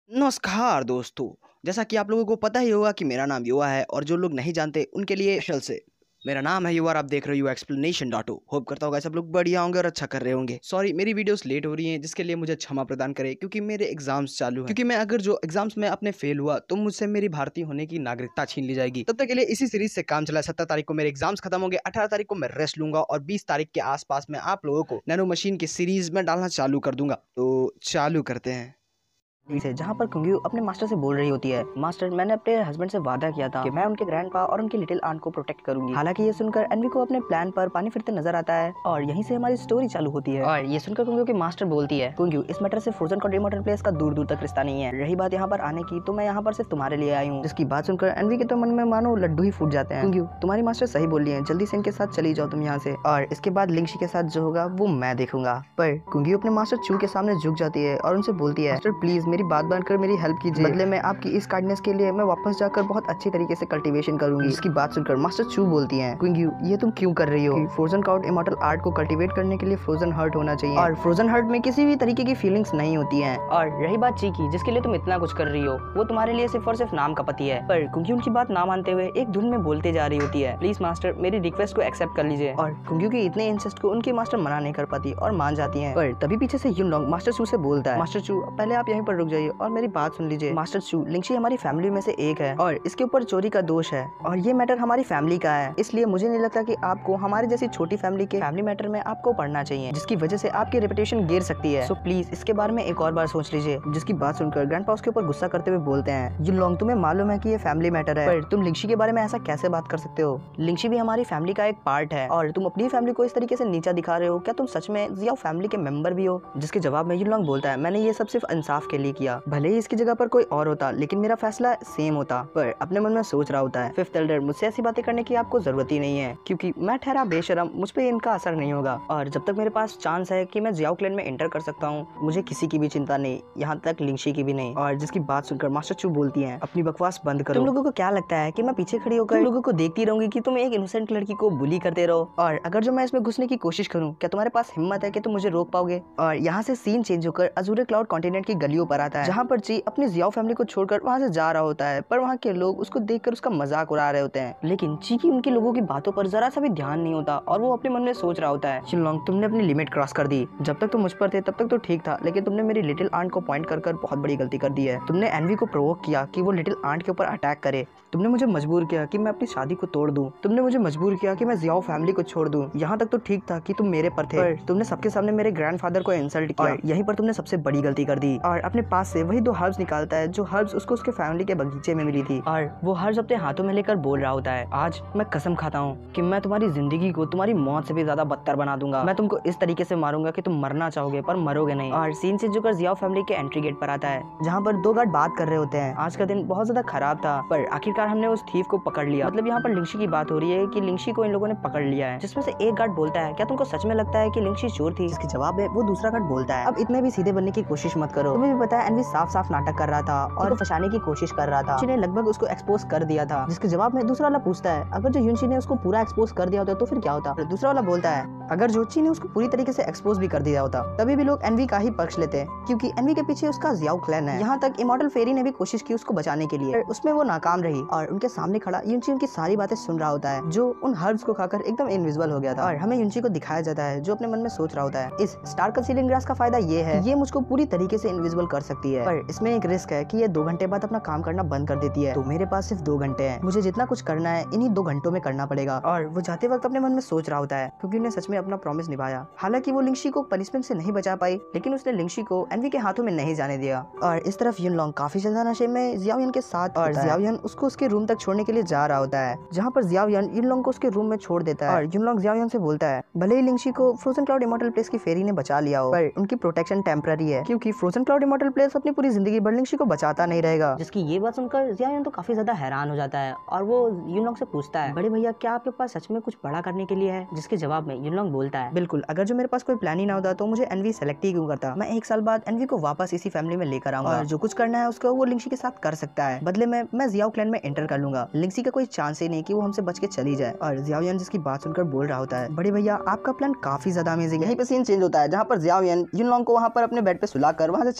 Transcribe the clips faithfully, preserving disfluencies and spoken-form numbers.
नमस्कार दोस्तों। जैसा कि आप लोगों को पता ही होगा कि मेरा नाम युवा है और जो लोग नहीं जानते उनके लिए स्पेशल से मेरा नाम है युवा और आप देख रहे हो एक्सप्लेनेशन डॉट ओ। होप करता होगा सब लोग बढ़िया होंगे और अच्छा कर रहे होंगे। सॉरी मेरी वीडियोस लेट हो रही हैं जिसके लिए मुझे क्षमा प्रदान करें क्योंकि मेरे एग्जाम्स चालू हैं। क्योंकि मैं अगर जो एग्जाम्स में अपने फेल हुआ तो मुझसे मेरी भारतीय होने की नागरिकता छीन ली जाएगी। तब तक के लिए इसी सीरीज से काम चला। सत्रह तारीख को मेरे एग्जाम्स खत्म होंगे, अठारह तारीख को मैं रेस्ट लूंगा और बीस तारीख के आसपास में आप लोगों को नैनो मशीन की सीरीज में डालना चालू कर दूंगा। तो चालू करते हैं। से जहाँ पर कुंग्यू अपने मास्टर से बोल रही होती है, मास्टर मैंने अपने हस्बैंड से वादा किया था कि मैं उनके ग्रैंडपा और उनकी लिटिल आंट को प्रोटेक्ट करूंगी। हालांकि ये सुनकर एनवी को अपने प्लान पर पानी फिरते नजर आता है और यहीं से हमारी स्टोरी चालू होती है। और ये सुनकर कुंग्यू की मास्टर बोलती है, कुंग्यू इस मैटर से फ्रोजन का इमॉर्टल प्लेस का दूर दूर तक रिश्ता नहीं है। रही बात यहाँ पर आने की तो मैं यहाँ पर सिर्फ तुम्हारे लिए आई हूँ। जिसकी बात सुनकर एनवी के तो मन में मानो लड्डू ही फूट जाते हैं। कुंग्यू तुम्हारी मास्टर सही बोल रही है, जल्दी से इनके साथ चली जाओ तुम यहाँ से, और इसके बाद लिंगशी के साथ जो होगा वो मैं देखूंगा। पर कुंग्यू अपने मास्टर चू के सामने झुक जाती है और उनसे बोलती है, मास्टर प्लीज मेरी बात मानकर मेरी हेल्प कीजिए, बदले में आपकी इस काइंडनेस के लिए मैं वापस जाकर बहुत अच्छी तरीके से कल्टीवेशन करूंगी। इसकी बात सुनकर मास्टर चू बोलती हैं, कुंग्यू ये तुम क्यों कर रही हो? फ्रोजन काउट इमॉर्टल आर्ट को कल्टीवेट करने के लिए फ्रोजन हर्ट होना चाहिए और फ्रोजन हर्ट में किसी भी तरीके की फीलिंग्स नहीं होती हैं। और रही बात ची की जिसके लिए तुम इतना कुछ कर रही हो, वो तुम्हारे लिए सिर्फ और सिर्फ नाम का पति है। पर कुंग्यू उनकी बात ना मानते हुए एक धुन में बोलते जा रही होती है, प्लीज मास्टर मेरी रिक्वेस्ट को एक्सेप्ट कर लीजिए। और कुंग्यू के इतने इंसिस्ट को उनकी मास्टर मना नहीं कर पाती और मान जाती है। पर तभी पीछे से युनलोंग मास्टर चू से बोलता है, मास्टर चू पहले आप यहीं पर रुक जाइए और मेरी बात सुन लीजिए। मास्टर चू लिंगशी हमारी फैमिली में से एक है और इसके ऊपर चोरी का दोष है और ये मैटर हमारी फैमिली का है, इसलिए मुझे नहीं लगता कि आपको हमारी जैसी छोटी फैमिली के फैमिली मैटर में आपको पढ़ना चाहिए, जिसकी वजह से आपकी रेपुटेशन गिर सकती है। सो प्लीज इसके बारे में एक और बार सोच लीजिए। जिसकी बात सुनकर ग्रैंडपा उसके ऊपर गुस्सा करते हुए बोलते हैं, युनलोंग तुम्हें मालूम है कि ये फैमिली मैटर है, पर तुम लिंगशी के बारे में ऐसा कैसे बात कर सकते हो? लिंगशी भी हमारी फैमिली का एक पार्ट है और तुम अपनी फैमिली को इस तरीके से नीचा दिखा रहे हो, क्या तुम सच में जियाओ फैमिली के मेंबर भी हो? जिसके जवाब में युनलोंग बोलता है, मैंने ये सब सिर्फ इंसाफ के लिए किया, भले ही इसकी जगह पर कोई और होता लेकिन मेरा फैसला सेम होता। पर अपने मन में सोच रहा होता है, फिफ्थ एल्डर मुझसे ऐसी बातें करने की आपको जरूरत ही नहीं है क्योंकि मैं ठहरा बेशरम, मुझ पे इनका असर नहीं होगा और जब तक मेरे पास चांस है कि मैं जियाओ क्लैन में एंटर कर सकता हूँ, मुझे किसी की भी चिंता नहीं, यहाँ तक लिंगशी की भी नहीं। और जिसकी बात सुनकर मास्टर चू बोलती है, अपनी बकवास बंद करो। तुम लोगों को क्या लगता है कि मैं पीछे खड़ी होकर तुम लोगों को देखती रहूंगी कि तुम एक इनोसेंट लड़की को बुली करते रहो? और अगर जो मैं इसमें घुसने की कोशिश करूँ, क्या तुम्हारे पास हिम्मत है कि तुम मुझे रोक पाओगे? और यहाँ से सीन चेंज होकर अजूरे क्लाउड कॉन्टिनेंट की गलियों पर आता है, जहाँ पर ची अपनी जियाओ फैमिली को छोड़कर वहाँ से जा रहा होता है, पर वहाँ के लोग उसको देखकर उसका मजाक उड़ा रहे होते हैं। लेकिन ची की उनके लोगों की बातों पर जरा सा भी ध्यान नहीं होता और वो अपने मन में सोच रहा होता है, युनलोंग तुमने अपनी लिमिट क्रॉस कर दी, जब तक तुम मुझ पर थे तब तक तो ठीक था, लेकिन तुमने मेरी लिटिल आंट को पॉइंट कर कर बहुत बड़ी गलती कर दी है। तुमने एनवी को प्रोवोक किया कि वो लिटिल आंट के ऊपर अटैक करे, तुमने मुझे मजबूर किया कि मैं अपनी शादी को तोड़ दूं, तुमने मुझे मजबूर किया कि मैं जियाओ फैमिली को छोड़ दूं। यहाँ तक तो ठीक था कि तुम मेरे पर थे, पर तुमने सबके सामने मेरे ग्रैंडफादर को इंसल्ट किया, यहीं पर तुमने सबसे बड़ी गलती कर दी। और अपने पास से वही दो हर्ब्स निकालता है जो हर्ब्स उसको उसके फैमिली के बगीचे में मिली थी और वो हर्ब्स अपने हाथों में लेकर बोल रहा होता है, आज मैं कसम खाता हूँ कि मैं तुम्हारी जिंदगी को तुम्हारी मौत से भी ज्यादा बदतर बना दूंगा। मैं तुमको इस तरीके से मारूंगा कि तुम मरना चाहोगे पर मरोगे नहीं। और सीन से जुकर जियाओ फैमिली के एंट्री गेट पर आता है, जहाँ पर दो गार्ड बात कर रहे होते हैं। आज का दिन बहुत ज्यादा खराब था पर आखिरकार हमने उस थीफ को पकड़ लिया। मतलब यहाँ पर लिंगशी की बात हो रही है कि लिंगशी को इन लोगों ने पकड़ लिया है, जिसमें से एक गार्ड बोलता है, क्या तुमको सच में लगता है कि लिंगशी चोर थी? इसके जवाब में वो दूसरा गार्ड बोलता है, अब इतने भी सीधे बनने की कोशिश मत करो, तुम्हें भी पता है एनवी साफ साफ नाटक कर रहा था और फंसाने की कोशिश कर रहा था, जिन्हें लगभग उसको एक्सपोज कर दिया था। जिसके जवाब में दूसरा वाला पूछता है, अगर जो युनशी ने उसको पूरा एक्सपोज कर दिया होता तो फिर क्या होता? दूसरा वाला बोलता है, अगर जोची ने उसको पूरी तरीके से एक्सपोज भी कर दिया होता तभी भी लोग एनवी का ही पक्ष लेते हैं क्योंकि एनवी के पीछे उसका जियाओ क्लैन है। यहाँ तक इमॉर्टल फेरी ने भी कोशिश की उसको बचाने के लिए, उसमें वो नाकाम रही और उनके सामने खड़ा युनशी उनकी सारी बातें सुन रहा होता है, जो उन हर्ब्स को खाकर एकदम इनविजिबल हो गया था। और हमें युनशी को दिखाया जाता है जो अपने मन में सोच रहा होता है, इस स्टार कंसीलिंग ग्रास का फायदा ये है, ये मुझको पूरी तरीके से इनविजिबल कर सकती है, पर इसमें एक रिस्क है कि ये दो घंटे बाद अपना काम करना बंद कर देती है, तो मेरे पास सिर्फ दो घंटे हैं, मुझे जितना कुछ करना है इन्हीं दो घंटों में करना पड़ेगा। और वो जाते वक्त अपने मन में सोच रहा होता है क्योंकि उन्हें सच में अपना प्रॉमिस निभाया। हालांकि वो लिंगशी को पनिशमेंट से नहीं बचा पाई, लेकिन उसने लिंगशी को एनवी के हाथों में नहीं जाने दिया। और इस तरफ युनलोंग काफी ज्यादा नशे में जियाओयन के साथ और जियाओयन उसको उसके रूम तक छोड़ने के लिए जा रहा होता है, जहाँ पर जियाओयन युनलोंग को उसके रूम में छोड़ देता है। और युनलोंग जियाओयन से बोलता है, भले ही लिंगशी को फ्रोजन क्लाउड इमॉर्टल प्लेस की फेरी ने बचा लिया हो, पर उनकी प्रोटेक्शन टेम्पररी है क्योंकि फ्रोजन क्लाउड इमॉर्टल प्लेस अपनी पूरी जिंदगी भर लिंगशी को बचाता नहीं रहेगा। जिसकी ये बात सुनकर जियाओयन तो काफी ज्यादा हैरान हो जाता है और वो युनलोंग से पूछता है, बड़े भैया क्या आपके पास सच में कुछ बड़ा करने के लिए है? जिसके जवाब में युनलोंग बोलता है, बिल्कुल, अगर जो मेरे पास कोई प्लान ही ना होता तो मुझे एनवी सेलेक्ट ही क्यों करता, मैं एक साल बाद एनवी को वापस इसी फैमिली में लेकर आऊंगा और जो कुछ करना है उसको वो लिंगशी के साथ कर सकता है, बदले में मैं जियाओ क्लैन में एंटर कर लूंगा, लिंगशी का कोई चांस ही नहीं कि वो हमसे बच के चली जाए। और जियाओयन जिसकी बात सुनकर बोल रहा होता है, बड़े भैया आपका प्लान काफी ज्यादा अमेजिंग है। यहीं पे सीन चेंज होता है जहाँ पर जियाओयन युनलोंग को वहाँ पर अपने बेड पे सुलाकर वहाँ से चला जाता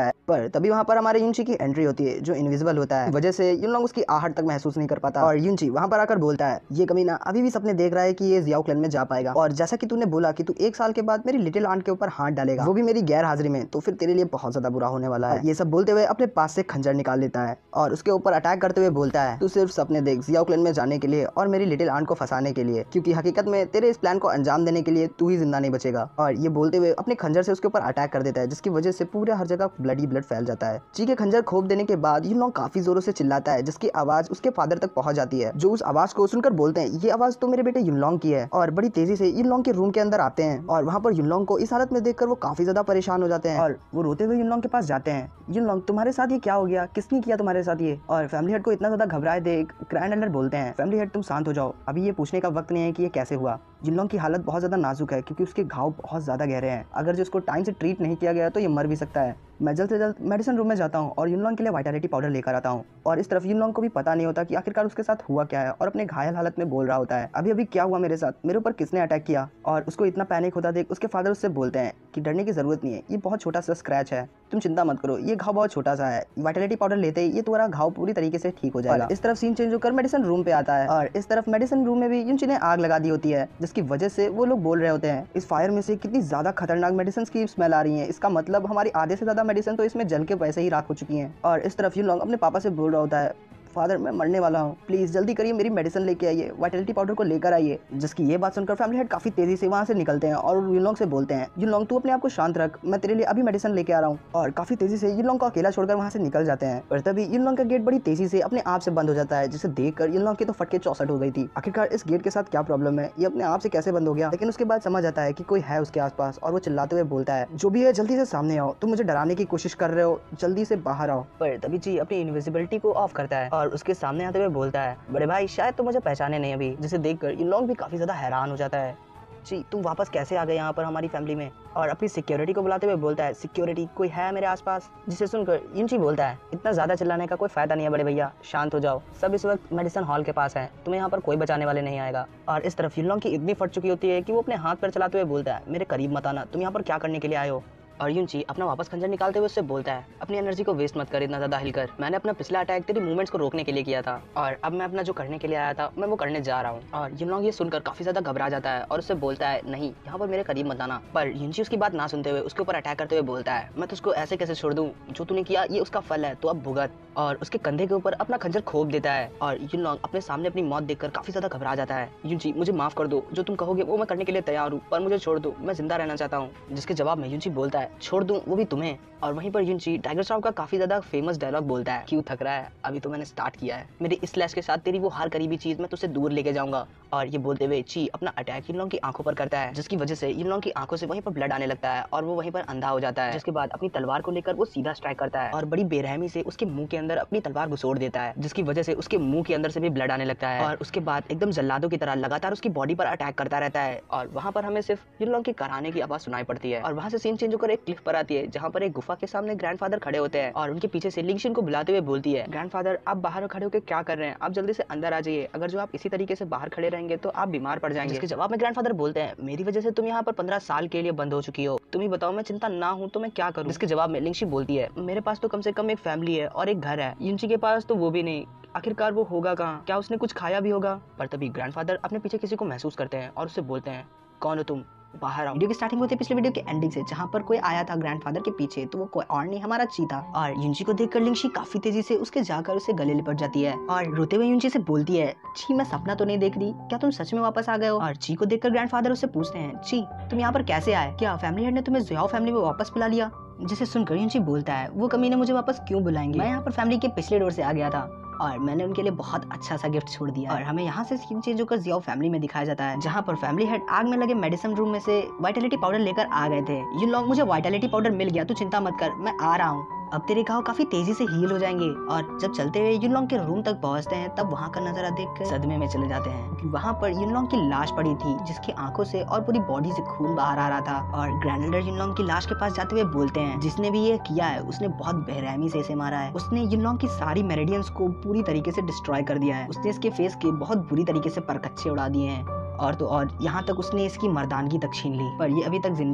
है। पर तभी वहाँ पर हमारे युनची की एंट्री होती है जो इनविजिबल होता है, वजह से युनलोंग उसकी आहट तक महसूस नहीं कर पाता और युनची वहाँ पर आकर बोलता है ये कमीना अभी भी सपने देख रहा है कि ये जियाओ क्लैन में जा पाएगा और जैसा कि तूने बोला कि तू एक साल के बाद मेरी लिटिल आंट के ऊपर हाथ डालेगा, वो भी मेरी गैर हाजिरी में, तो फिर तेरे लिए बहुत ज्यादा बुरा होने वाला है। ये सब बोलते हुए अपने पास से खंजर निकाल लेता है और उसके ऊपर अटैक करते हुए बोलता है तू सिर्फ सपने देख जियाओ क्लैन में जाने के लिए और मेरी लिटिल आंट को फंसाने के लिए, क्योंकि हकीकत में तेरे इस प्लान को अंजाम देने के लिए तू ही जिंदा नहीं बचेगा। और ये बोलते हुए अपने खंजर से उसके ऊपर अटैक कर देता है जिसकी वजह से पूरे हर जगह ब्लड ही ब्लड फैल जाता है। ची के खंजर खोप देने के बाद युनलोंग काफी जोरों से चिल्लाता है जिसकी आवाज उसके फादर तक पहुंच जाती है, जो उस आवाज को सुनकर बोलते हैं ये आवाज तो मेरे बेटे युनलोंग की है। और बड़ी तेजी से युनलोंग के रूम के अंदर आते हैं और वहाँ पर युनलोंग को इस हालत में देखकर वो काफी ज्यादा परेशान हो जाते हैं और वो रोते हुए युनलोंग के पास जाते हैं। युनलोंग तुम्हारे साथ ये क्या हो गया, किसने किया तुम्हारे साथ ये? और फैमिली हेड को इतना ज्यादा घबराए देख ग्रैंड एल्डर बोलते हैं फैमिली हेड तुम शांत हो जाओ, अभी ये पूछने का वक्त नहीं है कि ये कैसे हुआ। युनलोंग की हालत बहुत ज्यादा नाजुक है क्योंकि उसके घाव बहुत ज्यादा गहरे हैं, अगर जो उसको टाइम से ट्रीट नहीं किया गया तो ये मर भी सकता है। मैं जल्द से जल्द मेडिसिन रूम में जाता हूँ और युनलोंग के लिए वाइटलिटी पाउडर लेकर आता हूँ। और इस तरफ युनलोंग को भी पता नहीं होता कि आखिरकार उसके साथ हुआ क्या है और अपने घायल हालत में बोल रहा होता है अभी अभी क्या हुआ मेरे साथ, मेरे ऊपर किसने अटैक किया। और उसको इतना पैनिक होता देख उसके फादर उससे बोलते हैं कि डरने की जरूरत नहीं है, ये बहुत छोटा सा स्क्रैच है, तुम चिंता मत करो, ये घाव बहुत छोटा सा है, वाइटलिटी पाउडर लेते ही ये तुम्हारा घाव पूरी तरीके से ठीक हो जाएगा। इस तरफ सीन चेंज होकर मेडिसिन रूम पे आता है और इस तरफ मेडिसिन रूम में भी युनची ने आग लगा दी होती है जिसकी वजह से वो लोग बोल रहे होते हैं इस फायर में से कितनी ज्यादा खतरनाक मेडिसिन की स्मेल आ रही है, इसका मतलब हमारी आधे से ज्यादा मेडिसिन तो इसमें जल के वैसे ही राख हो चुकी हैं। और इस तरफ युनलोंग अपने पापा से बोल रहा होता है फादर मैं मरने वाला हूँ, प्लीज जल्दी करिए मेरी मेडिसिन लेके आइए, वाइटलिटी पाउडर को लेकर आइए। जिसकी ये बात सुनकर फैमिली हेड काफी तेजी से वहाँ से निकलते हैं और युनलोंग से बोलते हैं युनलोंग तू अपने आप को शांत रख, मैं तेरे लिए अभी मेडिसिन लेके आ रहा हूँ। और काफी तेजी से युनलोंग को अकेला छोड़कर वहाँ से निकल जाते हैं। पर तभी युनलोंग का गेट बड़ी तेजी से अपने आप से बंद हो जाता है जिसे देखकर युनलोंग की तो फटके चौसठ हो गई थी। आखिरकार इस गेट के साथ क्या प्रॉब्लम है, ये अपने आप से कैसे बंद हो गया। लेकिन उसके बाद समझ आता है कि कोई है उसके आसपास और वो चिल्लाते हुए बोलता है जो भी है जल्दी से सामने आओ, तुम मुझे डराने की कोशिश कर रहे हो, जल्दी से बाहर आओ। पर तभी ची अपनी इनविजिबिलिटी को ऑफ करता है और उसके सामने आते बोलता है बड़े भाई शायद तो मुझे पहचाने नहीं अभी, जिसे देखकर युनलोंग भी काफी ज्यादा हैरान हो जाता है जी तुम वापस कैसे आ गए यहाँ पर हमारी फैमिली में। और अपनी सिक्योरिटी को बुलाते हुए बोलता है सिक्योरिटी कोई है मेरे आसपास। जिसे सुनकर युनची बोलता है इतना ज्यादा चिल्लाने का कोई फायदा नहीं है बड़े भैया, शांत हो जाओ, सब इस वक्त मेडिसिन हॉल के पास है, तुम्हें यहाँ पर कोई बचाने वाले नहीं आएगा। और इस तरफ युनलोंग की इतनी फट चुकी होती है कि वो अपने हाथ पर चलाते हुए बोलता है मेरे करीब मत आना, तुम यहाँ पर क्या करने के लिए आए हो। और युनची अपना वापस खंजर निकालते हुए उससे बोलता है अपनी एनर्जी को वेस्ट मत कर इतना ज्यादा हिलकर, मैंने अपना पिछला अटैक तेरी मूवमेंट्स को रोकने के लिए किया था और अब मैं अपना जो करने के लिए आया था मैं वो करने जा रहा हूँ। और युनलोंग ये सुनकर काफी ज्यादा घबरा जाता है और उससे बोलता है नहीं यहाँ पर मेरे करीब मत आना। पर युनची उसकी बात ना सुनते हुए उसके ऊपर अटैक करते हुए बोलता है मैं तुझको ऐसे कैसे छोड़ दूं, जो तूने किया ये उसका फल है तो अब भुगत। और उसके कंधे के ऊपर अपना खंजर खोप देता है और युनलोंग अपने सामने अपनी मौत देखकर काफी ज्यादा घबरा जाता है। युनची मुझे माफ कर दो, जो तुम कहोगे वो मैं करने के लिए तैयार हूँ, पर मुझे छोड़ दो, मैं जिंदा रहना चाहता हूँ। जिसके जवाब में युनची बोलता है छोड़ दूं वो भी तुम्हें। और वहीं पर युनची टाइगर श्रॉफ का काफी ज्यादा फेमस डायलॉग बोलता है क्यों थक रहा है, अभी तो मैंने स्टार्ट किया है, मेरी इस स्लैश के साथ तेरी वो हर करीबी चीज मैं तुझसे दूर लेके जाऊंगा। और ये बोलते हुए ची अपना अटैक युनलोंग की आंखों पर करता है जिसकी वजह से युनलोंग की आंखों से वहीं पर ब्लड आने लगता है और वो वहीं पर अंधा हो जाता है। जिसके बाद अपनी तलवार को लेकर वो सीधा स्ट्राइक करता है और बड़ी बेरहमी से उसके मुंह के अंदर अपनी तलवार घुसोड़ देता है जिसकी वजह से उसके मुंह के अंदर से भी ब्लड आने लगता है। और उसके बाद एकदम जल्लादों की तरह लगातार उसकी बॉडी पर अटैक करता रहता है और वहाँ पर हमें सिर्फ युनलोंग की कराने की आवाज सुनाई पड़ती है। और वहाँ से सीन चेंज होकर एक क्लिफ पर आती है जहाँ पर एक गुफा के सामने ग्रैंडफादर खड़े होते हैं और उनके पीछे से लिंगशिन को बुलाते हुए बोलती है ग्रैंडफादर आप बाहर खड़े होकर क्या कर रहे हैं, आप जल्दी से अंदर आ जाइए, अगर जो आप इसी तरीके से बाहर खड़े रहेंगे तो आप बीमार पड़ जाएंगे। इसके जवाब में ग्रैंडफादर बोलते हैं मेरी वजह से तुम यहाँ पर पंद्रह साल के लिए बंद हो चुकी हो, तुम ही बताओ मैं चिंता ना हूँ तो मैं क्या करूँ। इसके जवाब में लिंगशी बोलती है मेरे पास तो कम से कम एक फैमिली है और एक घर है, युनची के पास तो वो भी नहीं, आखिरकार वो होगा कहाँ, क्या उसने कुछ खाया भी होगा। पर तभी ग्रैंडफादर अपने पीछे किसी को महसूस करते हैं और उससे बोलते हैं कौन हो तुम, बाहर आओ। वीडियो की स्टार्टिंग होती है पिछले वीडियो के एंडिंग से जहाँ पर कोई आया था ग्रैंडफादर के पीछे, तो वो कोई और नहीं हमारा ची था। और युनची को देखकर लिंगशी काफी तेजी से उसके जाकर उसे गले लिपट जाती है और रोते हुए युनची से बोलती है ची मैं सपना तो नहीं देख रही, क्या तुम सच में वापस आ गए हो। और ची को देखकर ग्रैंडफादर उससे पूछते हैं ची तुम यहाँ पर कैसे आए, क्या फैमिली हेड ने तुम्हें जियाओ फैमिली में वापस बुला लिया। जिसे सुनकर युनची बोलता है वो कमीने मुझे वापस क्यों बुलाएंगे, मैं यहाँ पर फैमिली के पिछले डोर से आ गया था और मैंने उनके लिए बहुत अच्छा सा गिफ्ट छोड़ दिया। और हमें यहाँ से सीन चेंज होकर जियाओ फैमिली में दिखाया जाता है जहाँ पर फैमिली हेड आग में लगे मेडिसिन रूम में से वाइटलिटी पाउडर लेकर आ गए थे। युनलोंग मुझे वाइटलिटी पाउडर मिल गया, तू चिंता मत कर, मैं आ रहा हूँ, अब तेरे घाव काफी तेजी से हील हो जाएंगे। और जब चलते हुए युनलोंग के रूम तक पहुंचते हैं तब वहाँ का नजारा देखकर सदमे में चले जाते हैं कि वहाँ पर युनलोंग की लाश पड़ी थी जिसकी आंखों से और पूरी बॉडी से खून बाहर आ रहा था। और ग्रैंड एल्डर युनलोंग की लाश के पास जाते हुए बोलते हैं जिसने भी ये किया है उसने बहुत बेरहमी से इसे मारा है, उसने युनलोंग की सारी मेरिडियंस को पूरी तरीके से डिस्ट्रॉय कर दिया है, उसने इसके फेस के बहुत बुरी तरीके से परकच्चे उड़ा दिए हैं और तो और यहाँ तक उसने इसकी मर्दानगी तक छीन ली। पर ये अभी तक जिंदा है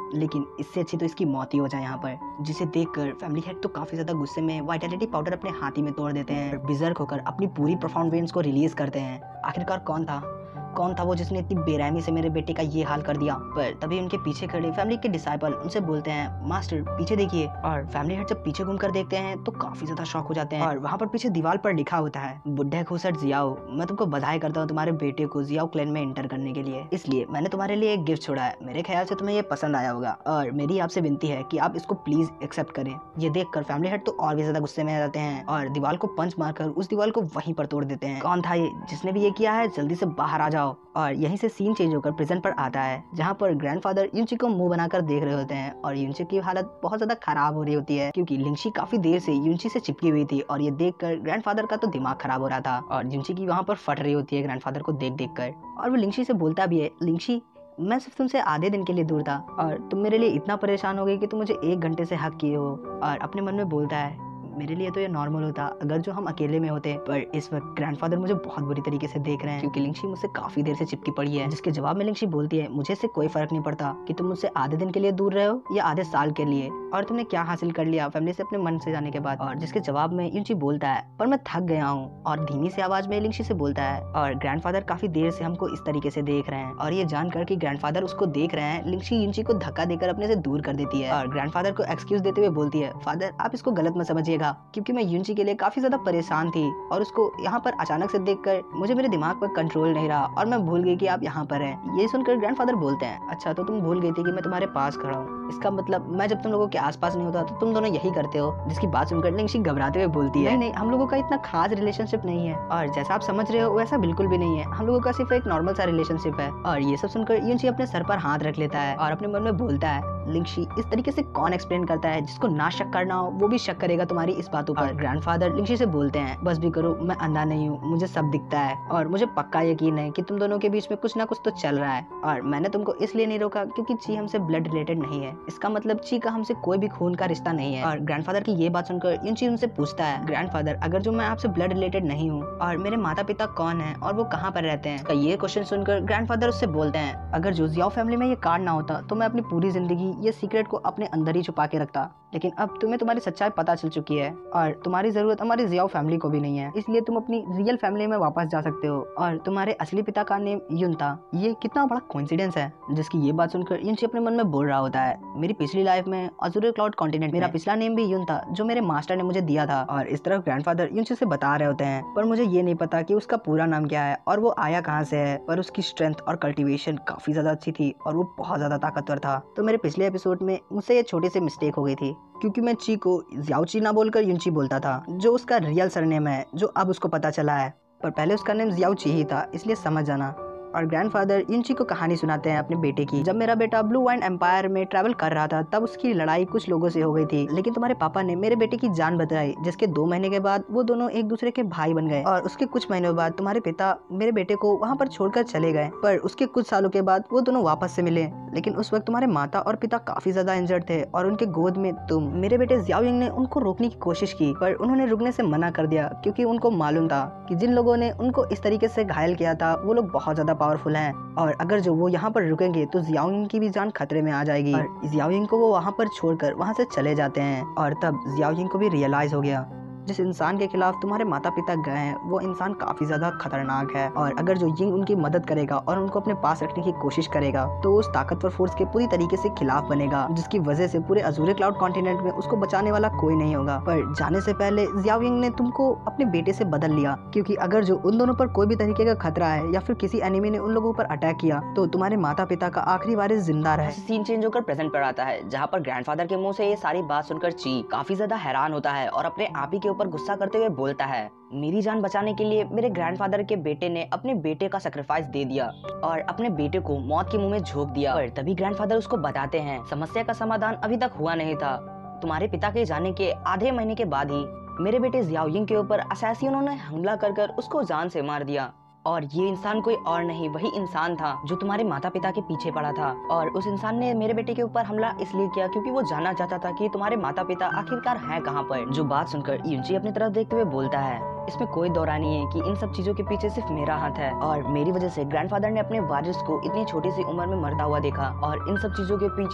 लेकिन इससे अच्छी तो इसकी मौत ही हो जाए यहाँ पर। जिसे देखकर फैमिली हेड तो काफी ज्यादा गुस्से में वाइटैलिटी पाउडर अपने हाथी में तोड़ देते हैं, बिजर्क होकर अपनी पूरी परफॉर्मेंस को रिलीज करते हैं। आखिरकार कौन था कौन था वो जिसने इतनी बेरहमी से मेरे बेटे का ये हाल कर दिया। पर तभी उनके पीछे खड़े फैमिली के डिसाइपल उनसे बोलते हैं, मास्टर पीछे देखिए। और फैमिली हेड जब पीछे घूमकर देखते हैं तो काफी ज्यादा शॉक हो जाते हैं। और वहाँ पर पीछे दीवार पर लिखा होता है, बुड्ढे खुसट जियाओ, मैं तुमको बधाई करता हूँ तुम्हारे बेटे को जियाओ क्लैन में एंटर करने के लिए, इसलिए मैंने तुम्हारे लिए एक गिफ्ट छोड़ा है। मेरे ख्याल से तुम्हें ये पसंद आया होगा और मेरी आपसे विनती है कि आप इसको प्लीज एक्सेप्ट करें। ये देखकर फैमिली हेड तो और भी ज्यादा गुस्से में आ जाते हैं और दीवार को पंच मारकर उस दीवार को वहीं पर तोड़ देते हैं। कौन था ये जिसने भी ये किया है, जल्दी से बाहर आ जाओ। और यहीं से सीन चेंज होकर प्रेजेंट पर आता है, जहाँ पर ग्रैंडफादर युनची को मुंह बनाकर देख रहे होते हैं और युनची की हालत बहुत ज्यादा खराब हो रही होती है, क्योंकि लिंगशी काफी देर से युनची से चिपकी हुई थी और ये देखकर ग्रैंडफादर का तो दिमाग खराब हो रहा था और युनची की वहाँ पर फट रही होती है ग्रैंडफादर को देख देख कर। और वो लिंगशी से बोलता भी है, लिंगशी मैं सिर्फ तुमसे आधे दिन के लिए दूर था और तुम मेरे लिए इतना परेशान हो गई कि तुम मुझे एक घंटे से हक किए हो। और अपने मन में बोलता है, मेरे लिए तो ये नॉर्मल होता अगर जो हम अकेले में होते, पर इस वक्त ग्रैंडफादर मुझे बहुत बुरी तरीके से देख रहे हैं क्योंकि लिंगशी मुझसे काफी देर से चिपकी पड़ी है। जिसके जवाब में लिंगशी बोलती है, मुझे से कोई फर्क नहीं पड़ता कि तुम मुझसे आधे दिन के लिए दूर रहे हो या आधे साल के लिए, और तुमने क्या हासिल कर लिया फैमिली से अपने मन से जाने के बाद। और जिसके जवाब में युनची बोलता है, पर मैं थक गया हूँ, और धीमी सी आवाज में लिंगशी से बोलता है। और ग्रैंडफादर काफी देर से हमको इस तरीके से देख रहे हैं और ये जानकर कि ग्रैंडफादर उसको देख रहे हैं, लिंगशी युनची को धक्का देकर अपने से दूर कर देती है और ग्रैंडफादर को एक्सक्यूज देते हुए बोलती है, फादर आप इसको गलत मत समझिएगा, क्योंकि मैं युनची के लिए काफी ज्यादा परेशान थी और उसको यहाँ पर अचानक से देखकर मुझे मेरे दिमाग पर कंट्रोल नहीं रहा और मैं भूल गई कि आप यहाँ पर हैं। ये सुनकर ग्रैंडफादर बोलते हैं, अच्छा तो तुम भूल गई थी कि मैं तुम्हारे पास खड़ा हूँ, इसका मतलब मैं जब तुम लोगों के आसपास नहीं होता तो तुम दोनों यही करते हो। जिसकी बात सुनकर लिंगशी घबराते हुए बोलती है, नहीं नहीं हम लोगों का इतना खास रिलेशनशिप नहीं है और जैसा आप समझ रहे हो वैसा बिल्कुल भी नहीं है, हम लोगों का सिर्फ एक नॉर्मल सा रिलेशनशिप है। और ये सब सुनकर युनची अपने सर पर हाथ रख लेता है और अपने मन में बोलता है, लिंगशी इस तरीके से कौन एक्सप्लेन करता है, जिसको ना शक करना हो वो भी शक करेगा तुम्हारी इस बातों पर। ग्रैंडफादर लिंगशी से बोलते हैं, बस भी करो, मैं अंधा नहीं हूँ, मुझे सब दिखता है और मुझे पक्का यकीन है कि तुम दोनों के बीच में कुछ ना कुछ तो चल रहा है और मैंने तुमको इसलिए नहीं रोका क्योंकि ची हमसे ब्लड रिलेटेड नहीं है, इसका मतलब ची का हमसे कोई भी खून का रिश्ता नहीं है। और ग्रैंडफादर की ये बात सुनकर युनची उनसे पूछता है, ग्रैंडफादर अगर जो मैं आपसे ब्लड रिलेटेड नहीं हूँ और मेरे माता पिता कौन है और वो कहाँ पर रहते हैं। इसका ये क्वेश्चन सुनकर ग्रैंडफादर उससे बोलते हैं, अगर जो जियाओ फैमिली में ये कार्ड ना होता तो मैं अपनी पूरी जिंदगी ये सीक्रेट को अपने अंदर ही छुपा के रखता, लेकिन अब तुम्हें तुम्हारी सच्चाई पता चल चुकी है और तुम्हारी जरूरत हमारी जियाओ फैमिली को भी नहीं है, इसलिए तुम अपनी रियल फैमिली में वापस जा सकते हो और तुम्हारे असली पिता का नेम युन था। ये कितना बड़ा कोइंसिडेंस है। जिसकी ये बात सुनकर युनची अपने मन में बोल रहा होता है, मेरी पिछली लाइफ में अज़ूरे क्लाउड कॉन्टिनेंट मेरा पिछला नेम भी युन था जो मेरे मास्टर ने मुझे दिया था। और इस तरफ ग्रैंडफादर युनची से बता रहे होते हैं, पर मुझे ये नहीं पता कि उसका पूरा नाम क्या है और वो आया कहाँ से है, पर उसकी स्ट्रेंथ और कल्टीवेशन काफी ज्यादा अच्छी थी और वो बहुत ज्यादा ताकतवर था। तो मेरे पिछले एपिसोड में मुझसे ये छोटी सी मिस्टेक हो गई थी क्योंकि मैं ची को जियाओ ची ना बोलकर युनची बोलता था, जो उसका रियल सरनेम है, जो अब उसको पता चला है, पर पहले उसका नेम जियाओ ची ही था, इसलिए समझ जाना। और ग्रैंडफादर युनची को कहानी सुनाते हैं अपने बेटे की। जब मेरा बेटा ब्लू वाइन एम्पायर में ट्रैवल कर रहा था तब उसकी लड़ाई कुछ लोगों से हो गई थी, लेकिन तुम्हारे पापा ने मेरे बेटे की जान बचाई, जिसके दो महीने के बाद वो दोनों एक दूसरे के भाई बन गए। और उसके कुछ महीनों बाद तुम्हारे पिता मेरे बेटे को वहाँ पर छोड़कर चले गए, पर उसके कुछ सालों के बाद वो दोनों वापस से मिले, लेकिन उस वक्त तुम्हारे माता और पिता काफी ज्यादा इंजर्ड थे और उनके गोद में तुम। मेरे बेटे जियाओ यिंग ने उनको रोकने की कोशिश की, पर उन्होंने रुकने से मना कर दिया क्योंकि उनको मालूम था कि जिन लोगों ने उनको इस तरीके से घायल किया था वो लोग बहुत ज्यादा पावरफुल हैं और अगर जो वो यहाँ पर रुकेंगे तो जियाओ यिंग की भी जान खतरे में आ जाएगी। और जियाओ यिंग को वो वहाँ पर छोड़कर वहाँ से चले जाते हैं और तब जियाओ यिंग को भी रियलाइज हो गया, जिस इंसान के खिलाफ तुम्हारे माता पिता गए हैं वो इंसान काफी ज्यादा खतरनाक है और अगर जो यिंग उनकी मदद करेगा और उनको अपने पास रखने की कोशिश करेगा तो उस ताकतवर फोर्स के पूरी तरीके से खिलाफ बनेगा, जिसकी वजह से पूरे अज़ूरे क्लाउड कॉन्टिनेंट में उसको बचाने वाला कोई नहीं होगा। पर जाने से पहले जियाओ यिंग ने तुमको अपने बेटे से बदल लिया, क्योंकि अगर जो उन दोनों पर कोई भी तरीके का खतरा है या फिर किसी एनिमी ने उन लोगों पर अटैक किया तो तुम्हारे माता पिता का आखिरी वारिस जिंदा रहे। सीन चेंज होकर प्रेजेंट पर आता है, जहाँ पर ग्रैंडफादर के मुंह से ये सारी बात सुनकर ची काफी ज्यादा हैरान होता है और अपने आप ही के ऊपर गुस्सा करते हुए बोलता है, मेरी जान बचाने के लिए मेरे ग्रैंडफादर के बेटे ने अपने बेटे का सैक्रिफाइस दे दिया और अपने बेटे को मौत के मुंह में झोंक दिया। पर तभी ग्रैंडफादर उसको बताते हैं, समस्या का समाधान अभी तक हुआ नहीं था, तुम्हारे पिता के जाने के आधे महीने के बाद ही मेरे बेटे जियाओ यिंग के ऊपर असैसिनों ने हमला कर कर उसको जान से मार दिया और ये इंसान कोई और नहीं वही इंसान था जो तुम्हारे माता पिता के पीछे पड़ा था। और उस इंसान ने मेरे बेटे के ऊपर हमला इसलिए किया क्योंकि वो जानना चाहता था कि तुम्हारे माता पिता आखिरकार हैं कहाँ पर। जो बात सुनकर युनची अपनी तरफ देखते हुए बोलता है, इसमें कोई दौरा नहीं है कि इन सब चीजों के पीछे सिर्फ मेरा हाथ है और मेरी वजह से ग्रैंडफादर ने अपने वारिस को इतनी छोटी सी उम्र में मरता हुआ देखा और इन सब चीजों के पीछे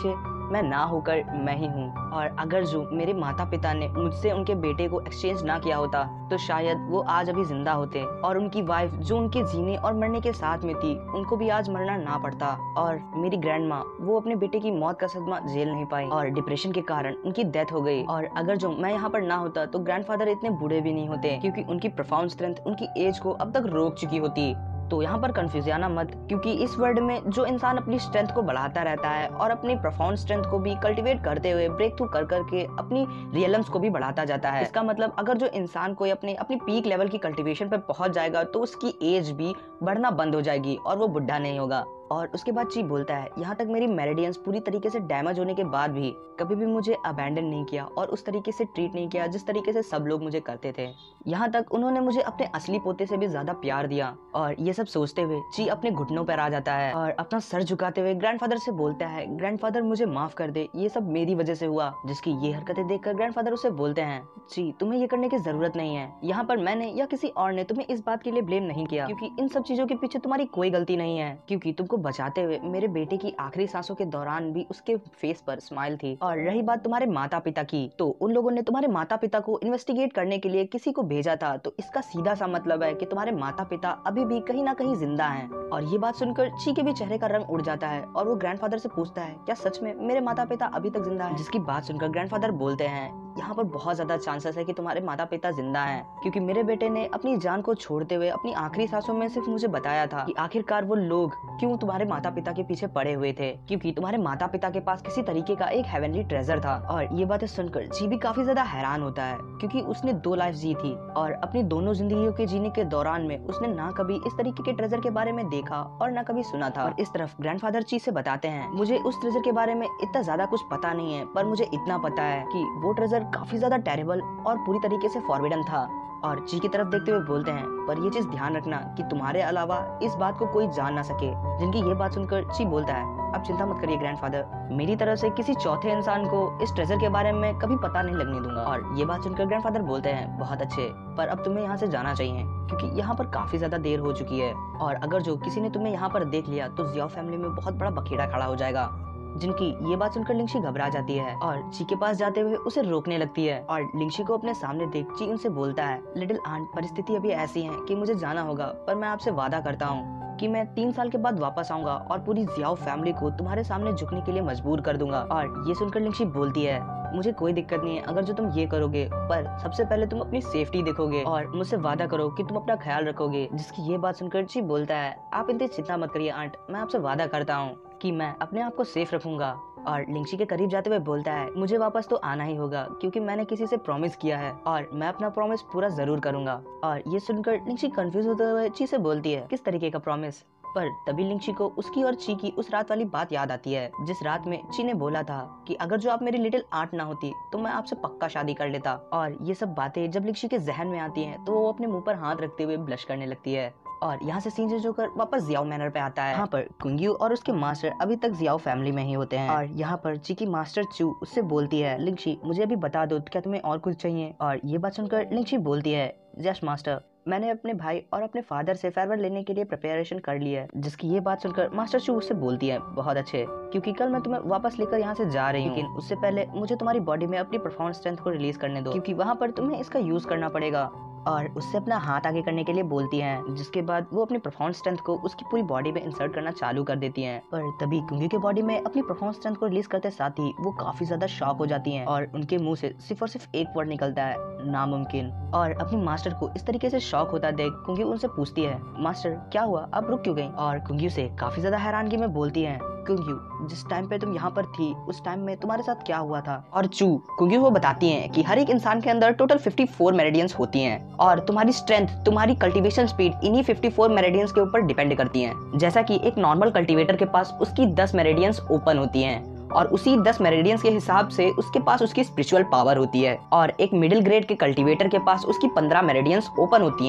मैं ना होकर मैं ही हूँ। और अगर जो मेरे माता पिता ने मुझसे उनके बेटे को एक्सचेंज ना किया होता तो शायद वो आज अभी जिंदा होते, और उनकी वाइफ जो उनके जीने और मरने के साथ में थी उनको भी आज मरना ना पड़ता। और मेरी ग्रैंड माँ, वो अपने बेटे की मौत का सदमा झेल नहीं पाई और डिप्रेशन के कारण उनकी डेथ हो गई। और अगर जो मैं यहाँ पर ना होता तो ग्रैंडफादर इतने बूढ़े भी नहीं होते, क्योंकि उनकी प्रोफाउंड स्ट्रेंथ उनकी एज को अब तक रोक चुकी होती। तो यहाँ पर कंफ्यूज आना मत, क्योंकि इस वर्ल्ड में जो इंसान अपनी स्ट्रेंथ को बढ़ाता रहता है और अपनी प्रोफाउंड स्ट्रेंथ को भी कल्टीवेट करते हुए ब्रेक थ्रू कर करके अपनी रियलम्स को भी बढ़ाता जाता है। इसका मतलब अगर जो इंसान कोई अपने अपनी पीक लेवल की कल्टीवेशन पे पहुंच जाएगा तो उसकी एज भी बढ़ना बंद हो जाएगी और वो बुढ़ा नहीं होगा। और उसके बाद ची बोलता है, यहाँ तक मेरी मेरिडियंस पूरी तरीके से डैमेज होने के बाद भी कभी भी मुझे अबैंडन नहीं किया और उस तरीके से ट्रीट नहीं किया जिस तरीके से सब लोग मुझे करते थे। यहाँ तक उन्होंने मुझे अपने असली पोते से भी ज्यादा प्यार दिया। और ये सब सोचते हुए ची अपने घुटनों पर आ जाता है और अपना सर झुकाते हुए ग्रैंडफादर से बोलता है, ग्रैंडफादर मुझे माफ कर दे, ये सब मेरी वजह से हुआ। जिसकी ये हरकतें देखकर ग्रैंडफादर उसे बोलते हैं, ची तुम्हें ये करने की जरूरत नहीं है, यहाँ पर मैंने या किसी और ने तुम्हें इस बात के लिए ब्लेम नहीं किया, क्योंकि इन सब चीजों के पीछे तुम्हारी कोई गलती नहीं है, क्योंकि तुमको बचाते हुए मेरे बेटे की आखिरी सांसों के दौरान भी उसके फेस पर स्माइल थी। और रही बात तुम्हारे माता पिता की, तो उन लोगों ने तुम्हारे माता पिता को इन्वेस्टिगेट करने के लिए किसी को भेजा था, तो इसका सीधा सा मतलब है कि तुम्हारे माता पिता अभी भी कहीं ना कहीं जिंदा हैं। और ये बात सुनकर ची के भी चेहरे का रंग उड़ जाता है और वो ग्रैंडफादर से पूछता है, क्या सच में मेरे माता पिता अभी तक जिंदा हैं? जिसकी बात सुनकर ग्रैंडफादर बोलते हैं, यहाँ पर बहुत ज्यादा चांसेस है कि तुम्हारे माता पिता जिंदा हैं, क्योंकि मेरे बेटे ने अपनी जान को छोड़ते हुए अपनी आखिरी सांसों में सिर्फ मुझे बताया था कि आखिरकार वो लोग क्यों तुम्हारे माता पिता के पीछे पड़े हुए थे, क्योंकि तुम्हारे माता पिता के पास किसी तरीके का एक हेवनली ट्रेजर था। और ये बातें सुनकर जी भी काफी ज्यादा हैरान होता है, क्योंकि उसने दो लाइफ जी थी और अपनी दोनों जिंदगियों के जीने के दौरान में उसने ना कभी इस तरीके के ट्रेजर के बारे में देखा और ना कभी सुना था। और इस तरफ ग्रैंडफादर ची से बताते हैं, मुझे उस ट्रेजर के बारे में इतना ज्यादा कुछ पता नहीं है, पर मुझे इतना पता है कि वो ट्रेजर काफी ज्यादा टेरिबल और पूरी तरीके से फॉरबिडन था। और ची की तरफ देखते हुए बोलते हैं, पर ये चीज ध्यान रखना कि तुम्हारे अलावा इस बात को कोई जान ना सके। जिनकी ये बात सुनकर ची बोलता है, अब चिंता मत करिए ग्रैंडफादर, मेरी तरफ से किसी चौथे इंसान को इस ट्रेजर के बारे में कभी पता नहीं लगने दूंगा। और ये बात सुनकर ग्रैंडफादर बोलते हैं, बहुत अच्छे, पर अब तुम्हें यहाँ से जाना चाहिए, क्योंकि यहाँ पर काफी ज्यादा देर हो चुकी है और अगर जो किसी ने तुम्हें यहाँ पर देख लिया तो जियाओ फैमिली में बहुत बड़ा बखेड़ा खड़ा हो जाएगा। जिनकी ये बात सुनकर लिंगशी घबरा जाती है और ची के पास जाते हुए उसे रोकने लगती है। और लिंगशी को अपने सामने देख ची उनसे बोलता है, लिटिल आंट, परिस्थिति अभी ऐसी है कि मुझे जाना होगा, पर मैं आपसे वादा करता हूँ कि मैं तीन साल के बाद वापस आऊंगा और पूरी जियाओ फैमिली को तुम्हारे सामने झुकने के लिए मजबूर कर दूंगा। और ये सुनकर लिंगशी बोलती है, मुझे कोई दिक्कत नहीं है अगर जो तुम ये करोगे, पर सबसे पहले तुम अपनी सेफ्टी देखोगे और मुझसे वादा करो कि तुम अपना ख्याल रखोगे। जिसकी ये बात सुनकर ची बोलता है, आप इतनी चिंता मत करिए आंट, मैं आपसे वादा करता हूँ कि मैं अपने आप को सेफ रखूंगा। और लिंगशी के करीब जाते हुए बोलता है, मुझे वापस तो आना ही होगा, क्योंकि मैंने किसी से प्रॉमिस किया है और मैं अपना प्रॉमिस पूरा जरूर करूंगा। और ये सुनकर लिंगशी कंफ्यूज होते हुए ची से बोलती है, किस तरीके का प्रॉमिस? पर तभी लिंगशी को उसकी और ची की उस रात वाली बात याद आती है, जिस रात में ची ने बोला था कि अगर जो आप मेरी लिटिल आंट ना होती तो मैं आपसे पक्का शादी कर लेता। और ये सब बातें जब लिंगशी के जहन में आती हैं तो वो अपने मुंह पर हाथ रखते हुए ब्लश करने लगती है। और यहाँ से सीन चेंज होकर वापस जियाओ मैनर पे आता है। यहाँ पर कुंग्यू और उसके मास्टर अभी तक जियाओ फैमिली में ही होते हैं। और यहाँ पर ची की मास्टर चू उससे बोलती है, लिंगशी मुझे अभी बता दो, क्या तुम्हें और कुछ चाहिए? और ये बात सुनकर लिंगशी बोलती है, यस मास्टर, मैंने अपने भाई और अपने फादर से फेयरवेल लेने के लिए प्रिपरेशन कर ली है। जिसकी ये बात सुनकर मास्टर चू उससे बोलती है, बहुत अच्छे, क्योंकि कल मैं तुम्हें वापस लेकर यहाँ से जा रही हूँ, लेकिन उससे पहले मुझे तुम्हारी बॉडी में अपनी परफॉर्मेंस स्ट्रेंथ को रिलीज करने दो, क्योंकि वहाँ पर तुम्हें इसका यूज करना पड़ेगा। और उससे अपना हाथ आगे करने के लिए बोलती हैं, जिसके बाद वो अपनी परफॉर्मेंस स्ट्रेंथ को उसकी पूरी बॉडी में इंसर्ट करना चालू कर देती हैं। पर तभी कुंगी के बॉडी में अपनी परफॉर्मेंस स्ट्रेंथ को रिलीज करते साथ ही वो काफी ज्यादा शॉक हो जाती हैं और उनके मुंह से सिर्फ और सिर्फ एक वर्ड निकलता है, नामुमकिन। और अपनी मास्टर को इस तरीके से शॉक होता देख कुंगी उनसे पूछती है, मास्टर क्या हुआ, आप रुक क्यों गई? और कुंगी से काफी ज्यादा हैरानगी में बोलती है, कुंग्यू जिस टाइम पे तुम यहाँ पर थी उस टाइम में तुम्हारे साथ क्या हुआ था? और चू कुंग्यू वो बताती हैं कि हर एक इंसान के अंदर टोटल चौवन मेरिडियंस होती हैं और तुम्हारी स्ट्रेंथ, तुम्हारी कल्टीवेशन स्पीड इन्हीं चौवन मेरिडियंस के ऊपर डिपेंड करती हैं। जैसा कि एक नॉर्मल कल्टीवेटर के पास उसकी दस मेरिडियंस ओपन होती हैं और उसी दस मेरिडियंस के हिसाब से उसके पास उसकी स्पिरिचुअल पावर होती है, और एक मिडिल ग्रेड के कल्टीवेटर के पास उसकी पंद्रह मेरिडियंस ओपन होती हैं।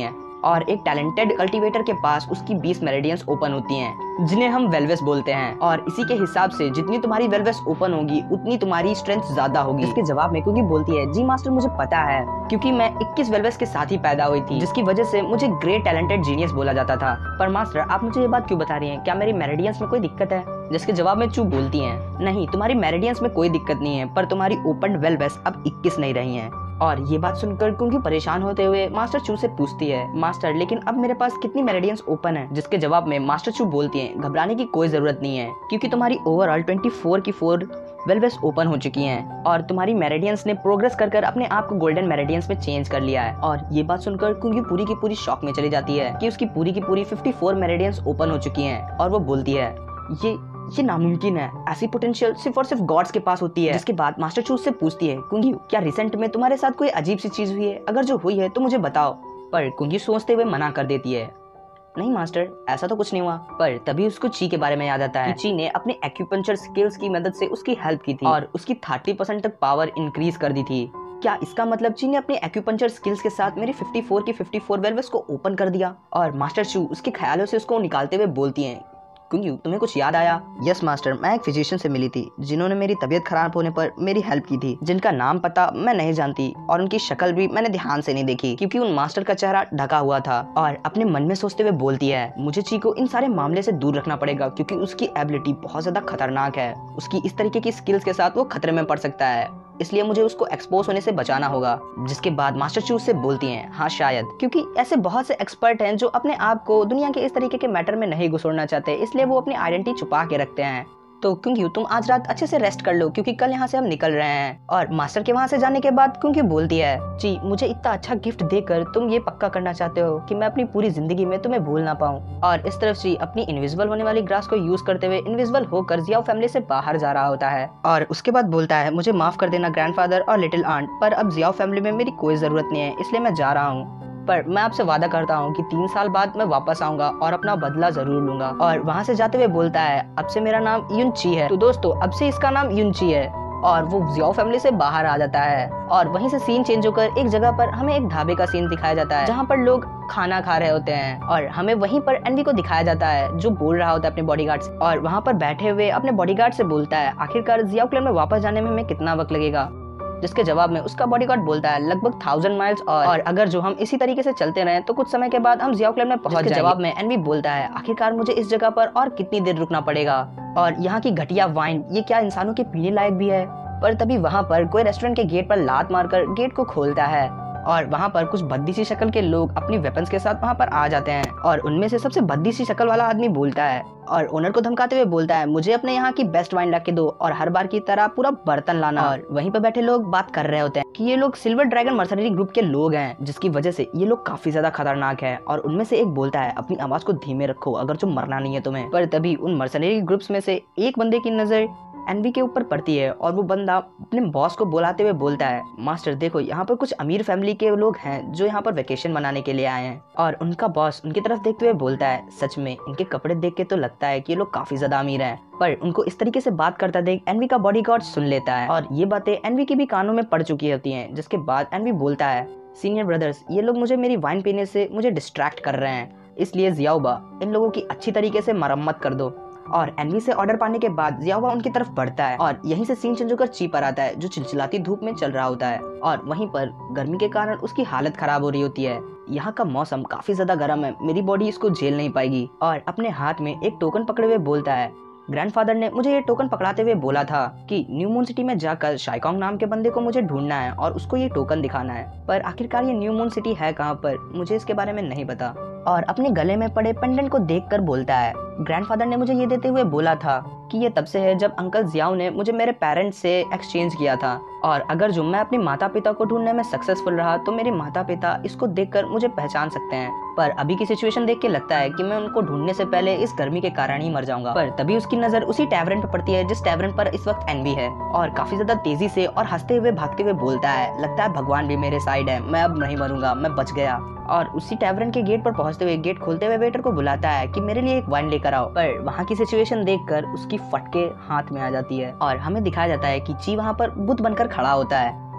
और एक टैलेंटेड कल्टीवेटर के पास उसकी बीस मेरिडियंस ओपन होती हैं, जिन्हें हम वेलवेस बोलते हैं। और इसी के हिसाब से जितनी तुम्हारी वेलवेस ओपन होगी उतनी तुम्हारी स्ट्रेंथ ज्यादा होगी। इसके जवाब में कुंगी बोलती है, जी मास्टर मुझे पता है, क्योंकि मैं इक्कीस वेलवेस के साथ ही पैदा हुई थी, जिसकी वजह से मुझे ग्रेट टैलेंटेड जीनियस बोला जाता था। पर मास्टर आप मुझे ये बात क्यों बता रही हैं, क्या मेरी मेरिडियंस में कोई दिक्कत है? जिसके जवाब में चू बोलती है, नहीं तुम्हारी मेरिडियंस में कोई दिक्कत नहीं है, पर तुम्हारी ओपन वेलवेस अब इक्कीस नहीं रही है। और ये बात सुनकर कुंगी परेशान होते हुए मास्टर चू से पूछती है, मास्टर लेकिन अब मेरे पास कितनी मेरिडियंस ओपन है? जिसके जवाब में मास्टर चू बोलती है, घबराने की कोई जरूरत नहीं है, क्योंकि तुम्हारी ओवरऑल चौबीस की फोर वेलवेस ओपन हो चुकी हैं और तुम्हारी मेरिडियंस ने प्रोग्रेस कर कर अपने आप को गोल्डन मेरिडियंस में चेंज कर लिया है। और ये बात सुनकर कुंगी पूरी की पूरी शॉक में चली जाती है कि उसकी पूरी की पूरी चौवन मेरिडियंस ओपन हो चुकी हैं। और वो बोलती है, ये ये नामुमकिन है, ऐसी पोटेंशियल सिर्फ और सिर्फ गॉड्स के पास होती है। जिसके बाद मास्टर चू से पूछती है, कुंगी क्या रिसेंट में तुम्हारे साथ कोई अजीब सी चीज हुई है? अगर जो हुई है तो मुझे बताओ। पर कुंगी सोचते हुए मना कर देती है, नहीं मास्टर ऐसा तो कुछ नहीं हुआ। पर तभी उसको ची के बारे में याद आता है कि ची ने अपने एक्यूपंक्चर स्किल्स की मदद से उसकी हेल्प की थी और उसकी तीस परसेंट तक पावर इंक्रीज कर दी थी। क्या इसका मतलब ची ने अपने एक्यूपंक्चर स्किल्स के साथ मेरे चौवन की चौवन वेलवेस को ओपन कर दिया? और मास्टर चू उसके ख्यालों से उसको निकालते हुए बोलती हैं, कुंगी तुम्हें कुछ याद आया? यस मास्टर, मैं एक फिजिशियन से मिली थी जिन्होंने मेरी तबीयत खराब होने पर मेरी हेल्प की थी, जिनका नाम पता मैं नहीं जानती और उनकी शक्ल भी मैंने ध्यान से नहीं देखी क्योंकि उन मास्टर का चेहरा ढका हुआ था। और अपने मन में सोचते हुए बोलती है, मुझे ची को इन सारे मामले से दूर रखना पड़ेगा क्योंकि उसकी एबिलिटी बहुत ज्यादा खतरनाक है। उसकी इस तरीके की स्किल्स के साथ वो खतरे में पड़ सकता है, इसलिए मुझे उसको एक्सपोज होने से बचाना होगा। जिसके बाद मास्टर चू से बोलती हैं, हाँ शायद, क्योंकि ऐसे बहुत से एक्सपर्ट हैं जो अपने आप को दुनिया के इस तरीके के मैटर में नहीं घुसोड़ना चाहते, इसलिए वो अपनी आइडेंटिटी छुपा के रखते हैं। तो क्योंकि तुम आज रात अच्छे से रेस्ट कर लो क्योंकि कल यहाँ से हम निकल रहे हैं। और मास्टर के वहाँ से जाने के बाद क्योंकि बोलती है, जी मुझे इतना अच्छा गिफ्ट देकर तुम ये पक्का करना चाहते हो कि मैं अपनी पूरी जिंदगी में तुम्हें भूल ना पाऊँ। और इस तरफ जी अपनी इनविजिबल होने वाली ग्रास को यूज करते हुए इनविजिबल होकर जियाओ फैमिली से बाहर जा रहा होता है। और उसके बाद बोलता है, मुझे माफ कर देना ग्रैंडफादर और लिटिल आंट, पर अब जियाओ फैमिली में मेरी कोई जरूरत नहीं है, इसलिए मैं जा रहा हूँ। पर मैं आपसे वादा करता हूँ कि तीन साल बाद मैं वापस आऊंगा और अपना बदला जरूर लूंगा। और वहाँ से जाते हुए बोलता है, अब से मेरा नाम युनची है। तो दोस्तों अब से इसका नाम युनची है। और वो जियाओ फैमिली से बाहर आ जाता है और वहीं से सीन चेंज होकर एक जगह पर हमें एक ढाबे का सीन दिखाया जाता है जहाँ पर लोग खाना खा रहे होते हैं। और हमें वहीं पर एनवी को दिखाया जाता है जो बोल रहा होता है अपने बॉडीगार्ड से, और वहाँ पर बैठे हुए अपने बॉडीगार्ड से बोलता है, आखिरकार जियाओ क्लैन में वापस जाने में हमें कितना वक्त लगेगा? जिसके जवाब में उसका बॉडीगार्ड बोलता है, लगभग थाउजेंड माइल्स, और, और अगर जो हम इसी तरीके से चलते रहे तो कुछ समय के बाद हम जियाओ क्लैन में पहुंच जाएंगे। जवाब में एनवी बोलता है, आखिरकार मुझे इस जगह पर और कितनी देर रुकना पड़ेगा? और यहाँ की घटिया वाइन ये क्या इंसानों के पीने लायक भी है? पर तभी वहाँ पर कोई रेस्टोरेंट के गेट पर लात मारकर गेट को खोलता है और वहाँ पर कुछ भद्दी सी शक्ल के लोग अपनी वेपन्स के साथ वहाँ पर आ जाते हैं। और उनमें से सबसे भद्दी सी शक्ल वाला आदमी बोलता है और ओनर को धमकाते हुए बोलता है, मुझे अपने यहाँ की बेस्ट वाइन ला के दो और हर बार की तरह पूरा बर्तन लाना। और वहीं पर बैठे लोग बात कर रहे होते हैं कि ये लोग सिल्वर ड्रैगन मर्सनरी ग्रुप के लोग हैं, जिसकी वजह से ये लोग काफी ज्यादा खतरनाक है। और उनमें से एक बोलता है, अपनी आवाज को धीमे रखो अगर जो मरना नहीं है तुम्हें। पर तभी उन मर्सनरी ग्रुप्स में से एक बंदे की नजर एनवी के ऊपर पड़ती है और वो बंदा अपने बॉस को बुलाते हुए बोलता है, मास्टर देखो यहाँ पर कुछ अमीर फैमिली के लोग हैं जो यहाँ पर वेकेशन मनाने के लिए आए हैं। और उनका बॉस उनकी तरफ देखते हुए बोलता है, सच में इनके कपड़े देख के तो लगता है कि ये लोग काफी ज्यादा अमीर हैं। पर उनको इस तरीके से बात करता देख एनवी का बॉडीगार्ड सुन लेता है और ये बातें एनवी की भी कानों में पड़ चुकी होती हैं। जिसके बाद एनवी बोलता है, सीनियर ब्रदर्स ये लोग मुझे मेरी वाइन पीने से मुझे डिस्ट्रैक्ट कर रहे हैं, इसलिए जियाओबा इन लोगों की अच्छी तरीके से मरम्मत कर दो। और एनवी से ऑर्डर पाने के बाद जियाओबा उनकी तरफ बढ़ता है और यहीं से सीन चेंज होकर ची पर आता है जो चिलचिलाती धूप में चल रहा होता है और वहीं पर गर्मी के कारण उसकी हालत खराब हो रही होती है। यहाँ का मौसम काफी ज्यादा गर्म है, मेरी बॉडी इसको झेल नहीं पाएगी। और अपने हाथ में एक टोकन पकड़े हुए बोलता है, ग्रैंडफादर ने मुझे ये टोकन पकड़ाते हुए बोला था कि न्यू मून सिटी में जाकर शाइकोंग नाम के बंदे को मुझे ढूंढना है और उसको ये टोकन दिखाना है। पर आखिरकार ये न्यू मून सिटी है कहाँ पर, मुझे इसके बारे में नहीं पता। और अपने गले में पड़े पेंडेंट को देखकर बोलता है, ग्रैंडफादर ने मुझे ये देते हुए बोला था कि ये तब से है जब अंकल जियाओ ने मुझे मेरे पेरेंट्स से एक्सचेंज किया था, और अगर जो मैं अपने माता पिता को ढूंढने में सक्सेसफुल रहा तो मेरे माता पिता इसको देखकर मुझे पहचान सकते हैं। पर अभी की सिचुएशन देख के लगता है कि मैं उनको ढूंढने से पहले इस गर्मी के कारण ही मर जाऊंगा। पर तभी उसकी नजर उसी टैवरन पर पड़ती है जिस टैवरन पर इस वक्त एनवी है और काफी ज्यादा तेजी से और हंसते हुए भागते हुए बोलता है, लगता है भगवान भी मेरे साइड है, मैं अब नहीं मरूंगा, मैं बच गया। और उसी टैवरन के गेट पर पहुंचते हुए गेट खोलते हुए वेटर को बुलाता है कि मेरे लिए एक वाइन लेकर आओ। पर वहाँ की सिचुएशन देखकर उसकी फटके हाथ में आ जाती है और हमें दिखाया जाता है कि ची वहाँ पर बुत बनकर खड़ा होता है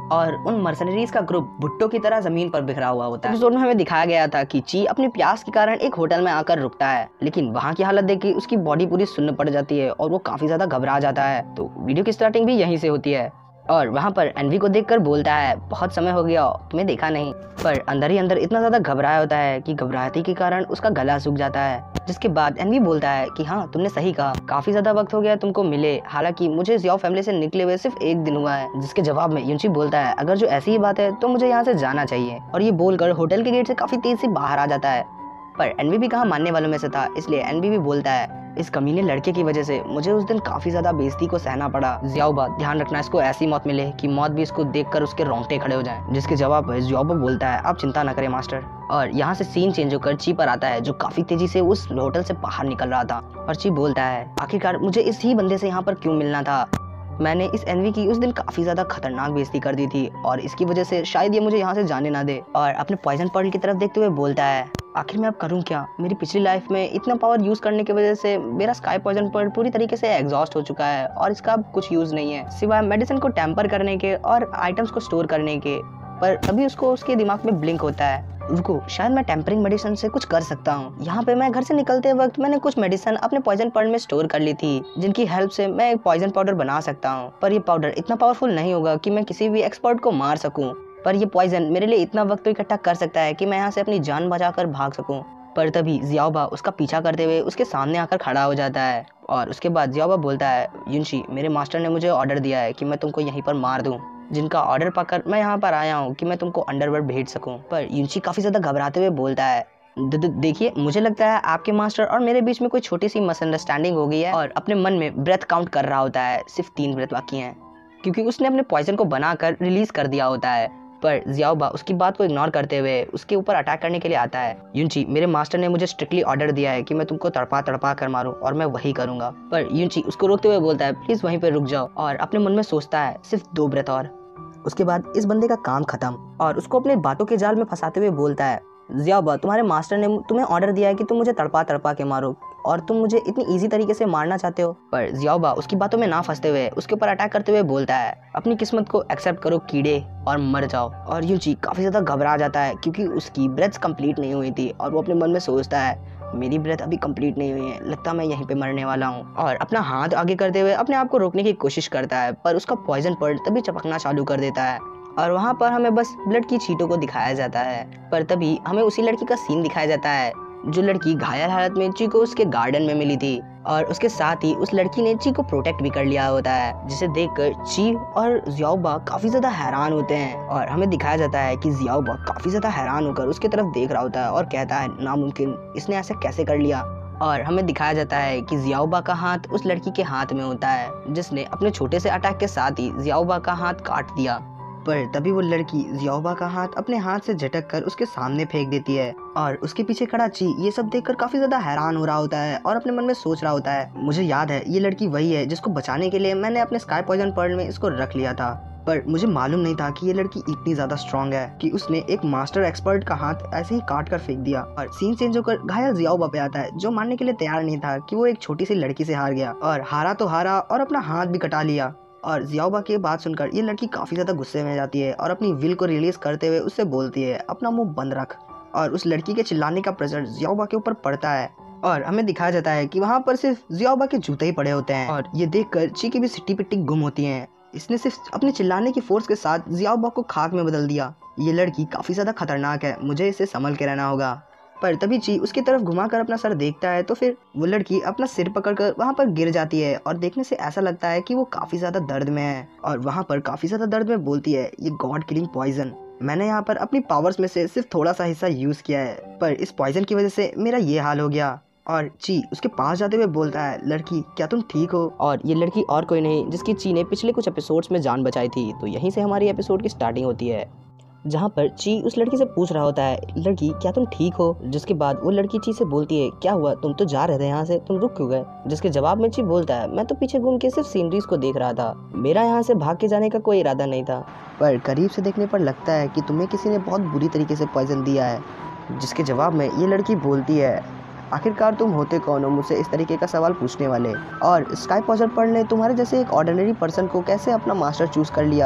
और उन मर्सनरीज का ग्रुप भुट्टो की तरह जमीन पर बिखरा हुआ होता है। एपिसोड में हमें दिखाया गया था कि ची अपनी प्यास के कारण एक होटल में आकर रुकता है, लेकिन वहाँ की हालत देख के उसकी बॉडी पूरी सुन्न पड़ जाती है और वो काफी ज्यादा घबरा जाता है। तो वीडियो की स्टार्टिंग भी यहीं से होती है और वहाँ पर एनवी को देखकर बोलता है बहुत समय हो गया तुम्हें देखा नहीं, पर अंदर ही अंदर इतना ज्यादा घबराया होता है कि घबराहटी के कारण उसका गला सूख जाता है। जिसके बाद एनवी बोलता है कि हाँ तुमने सही कहा, काफी ज्यादा वक्त हो गया तुमको मिले, हालांकि मुझे जियाओ फैमिली से निकले हुए सिर्फ एक दिन हुआ है। जिसके जवाब में युनची बोलता है अगर जो ऐसी ही बात है तो मुझे यहाँ से जाना चाहिए, और ये बोलकर होटल के गेट से काफी तेज से बाहर आ जाता है। पर एनवी भी कहाँ मानने वालों में से था, इसलिए एनवी भी बोलता है इस कमीने लड़के की वजह से मुझे उस दिन काफी ज्यादा बेइज्जती को सहना पड़ा। जियाओबा ध्यान रखना इसको ऐसी मौत मिले कि मौत भी इसको देखकर उसके रोंगटे खड़े हो जाएं। जिसके जवाब में जियाओबा बोलता है आप चिंता न करें मास्टर। और यहाँ से सीन चेंज होकर ची पर आता है जो काफी तेजी से उस होटल से बाहर निकल रहा था। और ची बोलता है आखिरकार मुझे इस ही बंदे से यहाँ पर क्यों मिलना था, मैंने इस एनवी की उस दिन काफी ज्यादा खतरनाक बेइज्जती कर दी थी और इसकी वजह से शायद ये मुझे यहाँ से जाने ना दे। और अपने पॉइजन पर्ल की तरफ देखते हुए बोलता है आखिर मैं अब करूँ क्या, मेरी पिछली लाइफ में इतना पावर यूज करने की वजह से मेरा स्काई पॉइजन पर्ल पूरी तरीके से एग्जॉस्ट हो चुका है और इसका अब कुछ यूज नहीं है सिवाय मेडिसिन को टेम्पर करने के और आइटम्स को स्टोर करने के। पर तभी उसको उसके दिमाग में ब्लिंक होता है रुको शायद मैं टेम्परिंग मेडिसिन से कुछ कर सकता हूँ। यहाँ पे मैं घर से निकलते वक्त मैंने कुछ मेडिसिन अपने पॉइजन पर्ल में स्टोर कर ली थी जिनकी हेल्प से मैं एक पॉइजन पाउडर बना सकता हूँ, पर ये पाउडर इतना पावरफुल नहीं होगा कि मैं किसी भी एक्सपर्ट को मार सकूँ, पर ये पॉइजन मेरे लिए इतना वक्त तो इकट्ठा कर सकता है कि मैं यहाँ से अपनी जान बचाकर भाग सकूँ। पर तभी जियाओबा उसका पीछा करते हुए उसके सामने आकर खड़ा हो जाता है और उसके बाद जियाओबा बोलता है युनची मेरे मास्टर ने मुझे ऑर्डर दिया है कि मैं तुमको यहीं पर मार दूं, जिनका ऑर्डर पाकर मैं यहाँ पर आया हूँ कि मैं तुमको अंडरवर्ल्ड भेज सकूं। पर युनची काफी ज्यादा घबराते हुए बोलता है देखिए मुझे लगता है आपके मास्टर और मेरे बीच में कोई छोटी सी मिसअंडरस्टैंडिंग हो गई है, और अपने मन में ब्रेथ काउंट कर रहा होता है, सिर्फ तीन ब्रेथ बाकी हैं क्योंकि उसने अपने पॉइजन को बनाकर रिलीज कर दिया होता है। पर जियाओबा उसकी बात को इग्नोर करते हुए उसके ऊपर अटैक करने के लिए आता है। युनची मेरे मास्टर ने मुझे स्ट्रिक्टली ऑर्डर दिया है कि मैं तुमको तड़पा तड़पा कर मारूं और मैं वही करूंगा। पर युनची उसको रोकते हुए बोलता है प्लीज वहीं पर रुक जाओ, और अपने मन में सोचता है सिर्फ दो ब्रेथ और। उसके बाद इस बंदे का काम खत्म और उसको अपने बातों के जाल में फंसाते हुए बोलता है जियाओबा तुम्हारे मास्टर ने तुम्हें ऑर्डर दिया है कि तुम मुझे तड़पा तड़पा के मारो और तुम मुझे इतनी इजी तरीके से मारना चाहते हो। पर जियाओबा उसकी बातों में ना फंसते हुए उसके ऊपर अटैक करते हुए बोलता है अपनी किस्मत को एक्सेप्ट करो कीड़े और मर जाओ। और युनची काफी ज्यादा घबरा जाता है क्योंकि उसकी ब्रेथ कंप्लीट नहीं हुई थी और वो अपने मन में सोचता है मेरी ब्रेथ अभी कंप्लीट नहीं हुई है, लगता मैं यहीं पे मरने वाला हूँ। और अपना हाथ आगे करते हुए अपने आप को रोकने की कोशिश करता है, पर उसका पॉइजन पर्ल तभी चपकना चालू कर देता है और वहाँ पर हमें बस ब्लड की छींटों को दिखाया जाता है। पर तभी हमें उसी लड़की का सीन दिखाया जाता है जो लड़की घायल हालत में ची को उसके गार्डन में मिली थी, और उसके साथ ही उस लड़की ने ची को प्रोटेक्ट भी कर लिया होता है, जिसे देखकर ची और जियाओबा काफी ज्यादा हैरान होते हैं। और हमें दिखाया जाता है कि जियाओबा काफी ज्यादा हैरान होकर उसकी तरफ देख रहा होता है और कहता है नामुमकिन, इसने ऐसा कैसे कर लिया। और हमें दिखाया जाता है कि जियाओबा का हाथ उस लड़की के हाथ में होता है जिसने अपने छोटे से अटैक के साथ ही जियाओबा का हाथ काट दिया। पर तभी वो लड़की जियाओबा का हाथ अपने हाथ से झटक कर उसके सामने फेंक देती है और उसके पीछे खड़ा ची ये सब देखकर काफी ज्यादा हैरान हो रहा होता है और अपने मन में सोच रहा होता है मुझे याद है ये लड़की वही है जिसको बचाने के लिए मैंने अपने स्काई पॉइजन पर्ल में इसको रख लिया था, पर मुझे मालूम नहीं था कि ये लड़की इतनी ज्यादा स्ट्रांग है कि उसने एक मास्टर एक्सपर्ट का हाथ ऐसे ही काट कर फेंक दिया। और सीन चेंज होकर घायल जियाओबा पे आता है जो मानने के लिए तैयार नहीं था कि वो एक छोटी सी लड़की से हार गया, और हारा तो हारा और अपना हाथ भी कटा लिया। और जियाओबा की बात सुनकर ये लड़की काफी ज्यादा गुस्से में जाती है और अपनी विल को रिलीज करते हुए उससे बोलती है अपना मुंह बंद रख। और उस लड़की के चिल्लाने का प्रेशर जियाओबा के ऊपर पड़ता है और हमें दिखाया जाता है कि वहाँ पर सिर्फ जियाओबा के जूते ही पड़े होते हैं। और ये देखकर ची की भी सिट्टी पिट्टी गुम होती है, इसने सिर्फ अपने चिल्लाने की फोर्स के साथ जियाओबा को खाक में बदल दिया। ये लड़की काफी ज्यादा खतरनाक है, मुझे इसे संभल के रहना होगा। पर तभी ची उसकी तरफ घुमाकर अपना सर देखता है तो फिर वो लड़की अपना सिर पकड़कर वहाँ पर गिर जाती है और देखने से ऐसा लगता है कि वो काफी ज्यादा दर्द में है, और वहाँ पर काफी ज्यादा दर्द में बोलती है ये गॉड किलिंग पॉइजन, मैंने यहाँ पर अपनी पावर्स में से सिर्फ थोड़ा सा हिस्सा यूज किया है, पर इस पॉइजन की वजह से मेरा ये हाल हो गया। और ची उसके पास जाते हुए बोलता है लड़की क्या तुम ठीक हो। और ये लड़की और कोई नहीं जिसकी ची ने पिछले कुछ एपिसोड्स में जान बचाई थी। तो यहीं से हमारी एपिसोड की स्टार्टिंग होती है जहाँ पर ची उस लड़की से पूछ रहा होता है लड़की क्या तुम ठीक हो। जिसके बाद वो लड़की ची से बोलती है क्या हुआ, तुम तो जा रहे थे यहाँ से, तुम रुक क्यों गए। जिसके जवाब में ची बोलता है मैं तो पीछे घूम के सिर्फ सीनरीज को देख रहा था, मेरा यहाँ से भाग के जाने का कोई इरादा नहीं था, पर करीब से देखने पर लगता है कि तुम्हें किसी ने बहुत बुरी तरीके से पॉइजन दिया है। जिसके जवाब में ये लड़की बोलती है आखिरकार तुम होते कौन हो मुझसे इस तरीके का सवाल पूछने वाले, और स्काई पॉइजन पर्ल ने तुम्हारे जैसे एक ऑर्डिनरी पर्सन को कैसे अपना मास्टर चूज कर लिया।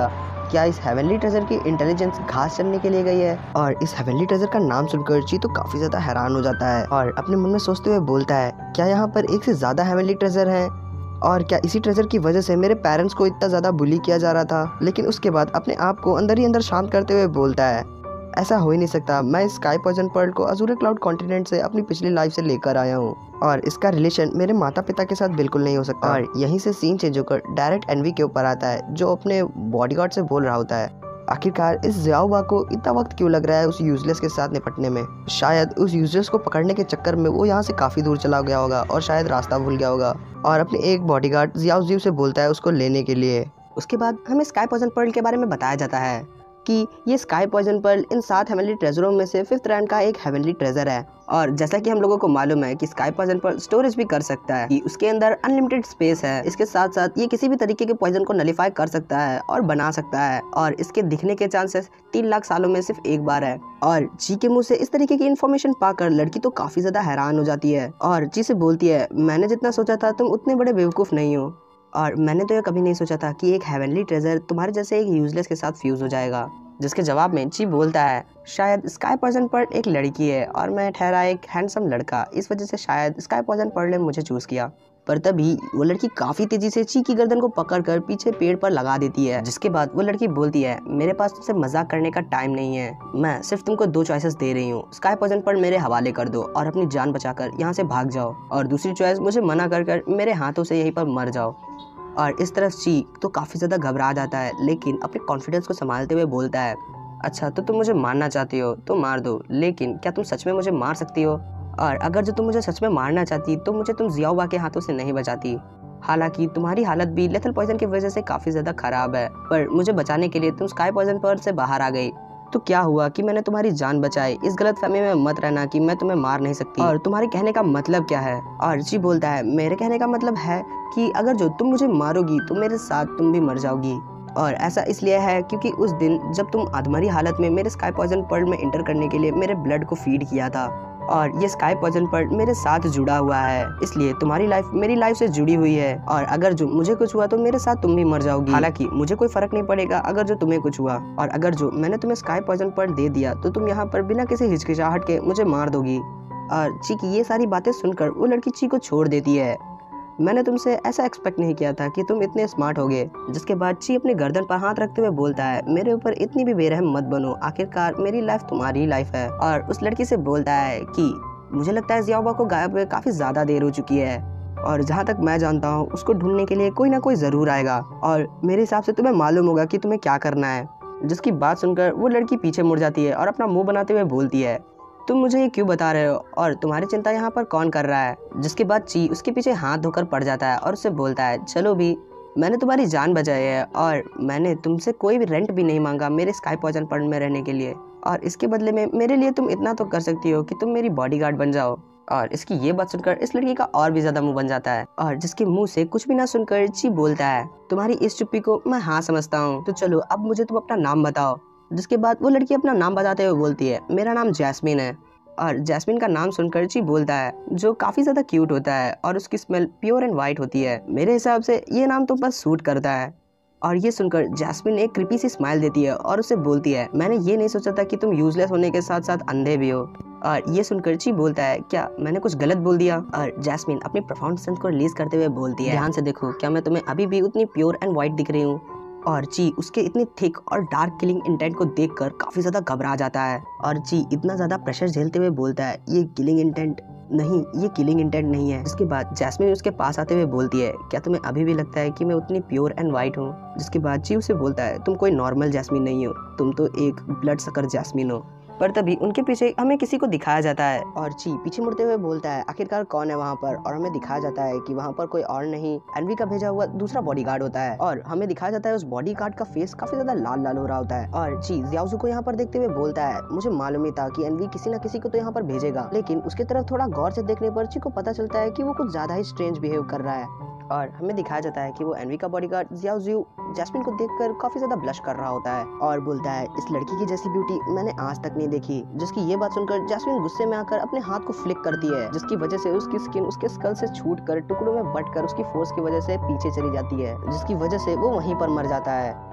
क्या इस हेवनली ट्रेजर की इंटेलिजेंस घास चरने के लिए गई है? और इस हेवनली ट्रेजर का नाम सुनकर ची तो काफी ज्यादा हैरान हो जाता है और अपने मन में सोचते हुए बोलता है, क्या यहाँ पर एक से ज्यादा हेवनली ट्रेजर है? और क्या इसी ट्रेजर की वजह से मेरे पेरेंट्स को इतना ज़्यादा बुली किया जा रहा था? लेकिन उसके बाद अपने आप को अंदर ही अंदर शांत करते हुए बोलता है, ऐसा हो ही नहीं सकता। मैं इस स्काई पॉइजन पर्ल को अजूरे क्लाउड कॉन्टिनेंट से अपनी पिछली लाइफ से लेकर आया हूँ और इसका रिलेशन मेरे माता पिता के साथ बिल्कुल नहीं हो सकता। और यहीं से सीन चेंज होकर डायरेक्ट एनवी के ऊपर आता है, जो अपने बॉडीगार्ड से बोल रहा होता है, आखिरकार इस ज़ियाओबा को इतना वक्त क्यों लग रहा है उस यूजलेस के साथ निपटने में? शायद उस यूजलेस को पकड़ने के चक्कर में वो यहाँ से काफ़ी दूर चला गया होगा और शायद रास्ता भूल गया होगा और अपने एक बॉडीगार्ड ज़ियाओ ज़ियू से बोलता है उसको लेने के लिए। उसके बाद हमें स्काई पॉइजन पर्ल के बारे में बताया जाता है कि ये स्काई पॉइजन पर्ल इन सात हेवनली ट्रेजरों में से फिफ्थ रैंक का एक हेवनली ट्रेजर है। और जैसा कि हम लोगों को मालूम है कि स्काई पॉइजन पर्ल स्टोरेज भी कर सकता है, कि उसके अंदर अनलिमिटेड स्पेस है। इसके साथ साथ ये किसी भी तरीके के पॉइजन को नलिफाई कर सकता है और बना सकता है और इसके दिखने के चांसेस तीन लाख सालों में सिर्फ एक बार है। और ची के मुंह से इस तरीके की इन्फॉर्मेशन पाकर लड़की तो काफी ज्यादा हैरान हो जाती है और ची से बोलती है, मैंने जितना सोचा था तुम उतने बड़े बेवकूफ नहीं हो और मैंने तो यह कभी नहीं सोचा था कि एक हेवनली ट्रेजर तुम्हारे जैसे एक यूजलेस के साथ फ्यूज हो जाएगा। जिसके जवाब में ची बोलता है, शायद स्काई पॉइजन पर्ल एक लड़की है और मैं ठहरा एक हैंडसम लड़का, इस वजह से शायद स्काई पॉइजन पर्ल ने मुझे चूज किया। पर तभी वो लड़की काफी तेजी से ची की गर्दन को पकड़कर पीछे पेड़ पर लगा देती है। जिसके बाद वो लड़की बोलती है, मेरे पास तुमसे मजाक करने का टाइम नहीं है, मैं सिर्फ तुमको दो चॉइसेस दे रही हूँ, स्काई पॉइजन पर्ल मेरे हवाले कर दो और अपनी जान बचाकर यहाँ से भाग जाओ, और दूसरी चॉइस मुझे मना कर कर मेरे हाथों से यहीं पर मर जाओ। और इस तरफ ची तो काफी ज्यादा घबरा जाता है, लेकिन अपने कॉन्फिडेंस को संभालते हुए बोलता है, अच्छा तो तुम मुझे मारना चाहती हो तो मार दो, लेकिन क्या तुम सच में मुझे मार सकती हो? और अगर जो तुम मुझे सच में मारना चाहती तो मुझे तुम ज़ियाओबा के हाथों से नहीं बचाती। हालांकि तुम्हारी हालत भी लेथल पॉइजन की वजह से काफ़ी ज़्यादा ख़राब है, पर मुझे बचाने के लिए तुम स्काई पॉइजन पर्ल से बाहर आ गई। तो क्या हुआ कि मैंने तुम्हारी जान बचाई, इस गलत फहमी में मत रहना कि मैं तुम्हें मार नहीं सकती। और तुम्हारे कहने का मतलब क्या है? और जी बोलता है, मेरे कहने का मतलब है कि अगर जो तुम मुझे मारोगी तो मेरे साथ तुम भी मर जाओगी। और ऐसा इसलिए है क्योंकि उस दिन जब तुम अधमरी हालत में मेरे स्काई पॉइजन पर्ल में इंटर करने के लिए मेरे ब्लड को फीड किया था, और ये स्काई पॉइजन पर्ल मेरे साथ जुड़ा हुआ है, इसलिए तुम्हारी लाइफ मेरी लाइफ से जुड़ी हुई है। और अगर जो मुझे कुछ हुआ तो मेरे साथ तुम भी मर जाओगी। हालांकि मुझे कोई फर्क नहीं पड़ेगा अगर जो तुम्हें कुछ हुआ, और अगर जो मैंने तुम्हें स्काई पॉइजन पर्ल दे दिया तो तुम यहाँ पर बिना किसी हिचकिचाहट के मुझे मार दोगी। और ची की ये सारी बातें सुनकर वो लड़की ची को छोड़ देती है। मैंने तुमसे ऐसा एक्सपेक्ट नहीं किया था कि तुम इतने स्मार्ट होगे। जिसके बाद ची अपने गर्दन पर हाथ रखते हुए बोलता है, मेरे ऊपर इतनी भी बेरहम मत बनो, आखिरकार मेरी लाइफ तुम्हारी लाइफ है। और उस लड़की से बोलता है कि मुझे लगता है ज़ियाओबा को गायब हुए काफी ज्यादा देर हो चुकी है, और जहाँ तक मैं जानता हूँ उसको ढूंढने के लिए कोई ना कोई जरूर आएगा, और मेरे हिसाब से तुम्हें मालूम होगा कि तुम्हें क्या करना है। जिसकी बात सुनकर वो लड़की पीछे मुड़ जाती है और अपना मुंह बनाते हुए बोलती है, तुम मुझे ये क्यों बता रहे हो और तुम्हारी चिंता यहाँ पर कौन कर रहा है? जिसके बाद ची उसके पीछे हाथ धोकर पड़ जाता है और उससे बोलता है, चलो भी, मैंने तुम्हारी जान बचाई है और मैंने तुमसे कोई भी रेंट भी नहीं मांगा मेरे स्काई पॉइजन पर्ल में रहने के लिए, और इसके बदले में मेरे लिए तुम इतना तो कर सकती हो कि तुम मेरी बॉडीगार्ड बन जाओ। और इसकी ये बात सुनकर इस लड़की का और भी ज्यादा मुंह बन जाता है, और जिसके मुंह से कुछ भी ना सुनकर ची बोलता है, तुम्हारी इस चुप्पी को मैं हाँ समझता हूँ, तो चलो अब मुझे तुम अपना नाम बताओ। जिसके बाद वो लड़की अपना नाम बताते हुए बोलती है, मेरा नाम जैस्मिन है। और जैस्मिन का नाम सुनकर ची बोलता है, जो काफी ज्यादा क्यूट होता है और उसकी स्मेल प्योर एंड वाइट होती है, मेरे हिसाब से ये नाम तुम पर सूट करता है। और ये सुनकर जैस्मिन एक क्रीपी सी स्माइल देती है और उसे बोलती है, मैंने ये नहीं सोचा था कि तुम यूजलेस होने के साथ साथ अंधे भी हो। और ये सुनकर ची बोलता है, क्या मैंने कुछ गलत बोल दिया? और जैस्मिन अपनी प्रोफाउंड सेंस को रिलीज करते हुए बोलती है, ध्यान से देखो, क्या मैं तुम्हें अभी भी उतनी प्योर एंड वाइट दिख रही हूँ? और ची उसके इतनी थिक और डार्क किलिंग इंटेंट को देखकर काफी ज्यादा घबरा जाता है, और ची इतना ज्यादा प्रेशर झेलते हुए बोलता है, ये किलिंग इंटेंट नहीं, ये किलिंग इंटेंट नहीं है। इसके बाद जैस्मिन उसके पास आते हुए बोलती है, क्या तुम्हें अभी भी लगता है कि मैं उतनी प्योर एंड वाइट हूँ? जिसके बाद ची उसे बोलता है, तुम कोई नॉर्मल जैस्मिन नहीं हो, तुम तो एक ब्लड सकर जैस्मिन हो। पर तभी उनके पीछे हमें किसी को दिखाया जाता है, और ची पीछे मुड़ते हुए बोलता है, आखिरकार कौन है वहाँ पर? और हमें दिखाया जाता है कि वहाँ पर कोई और नहीं, एनवी का भेजा हुआ दूसरा बॉडीगार्ड होता है। और हमें दिखाया जाता है उस बॉडीगार्ड का फेस काफी ज्यादा लाल लाल हो रहा होता है। और ची ज़ियाओज़ू को यहाँ पर देखते हुए बोलता है, मुझे मालूम ही था कि एनवी किसी न किसी को तो यहाँ पर भेजेगा, लेकिन उसके तरफ थोड़ा गौर से देखने पर ची को पता चलता है कि वो कुछ ज्यादा ही स्ट्रेंज बिहेव कर रहा है। और हमें दिखाया जाता है कि वो एनवी का बॉडीगार्ड ज़ियाओज़ू जैस्मिन को देखकर काफी ज्यादा ब्लश कर रहा होता है और बोलता है, इस लड़की की जैसी ब्यूटी मैंने आज तक नहीं देखी। जिसकी ये बात सुनकर जैस्मिन गुस्से में आकर अपने हाथ को फ्लिक करती है, जिसकी वजह से उसकी स्किन उसके स्कल से छूटकर टुकड़ों में बंटकर उसकी फोर्स की वजह से पीछे चली जाती है, जिसकी वजह से वो वहीं पर मर जाता है।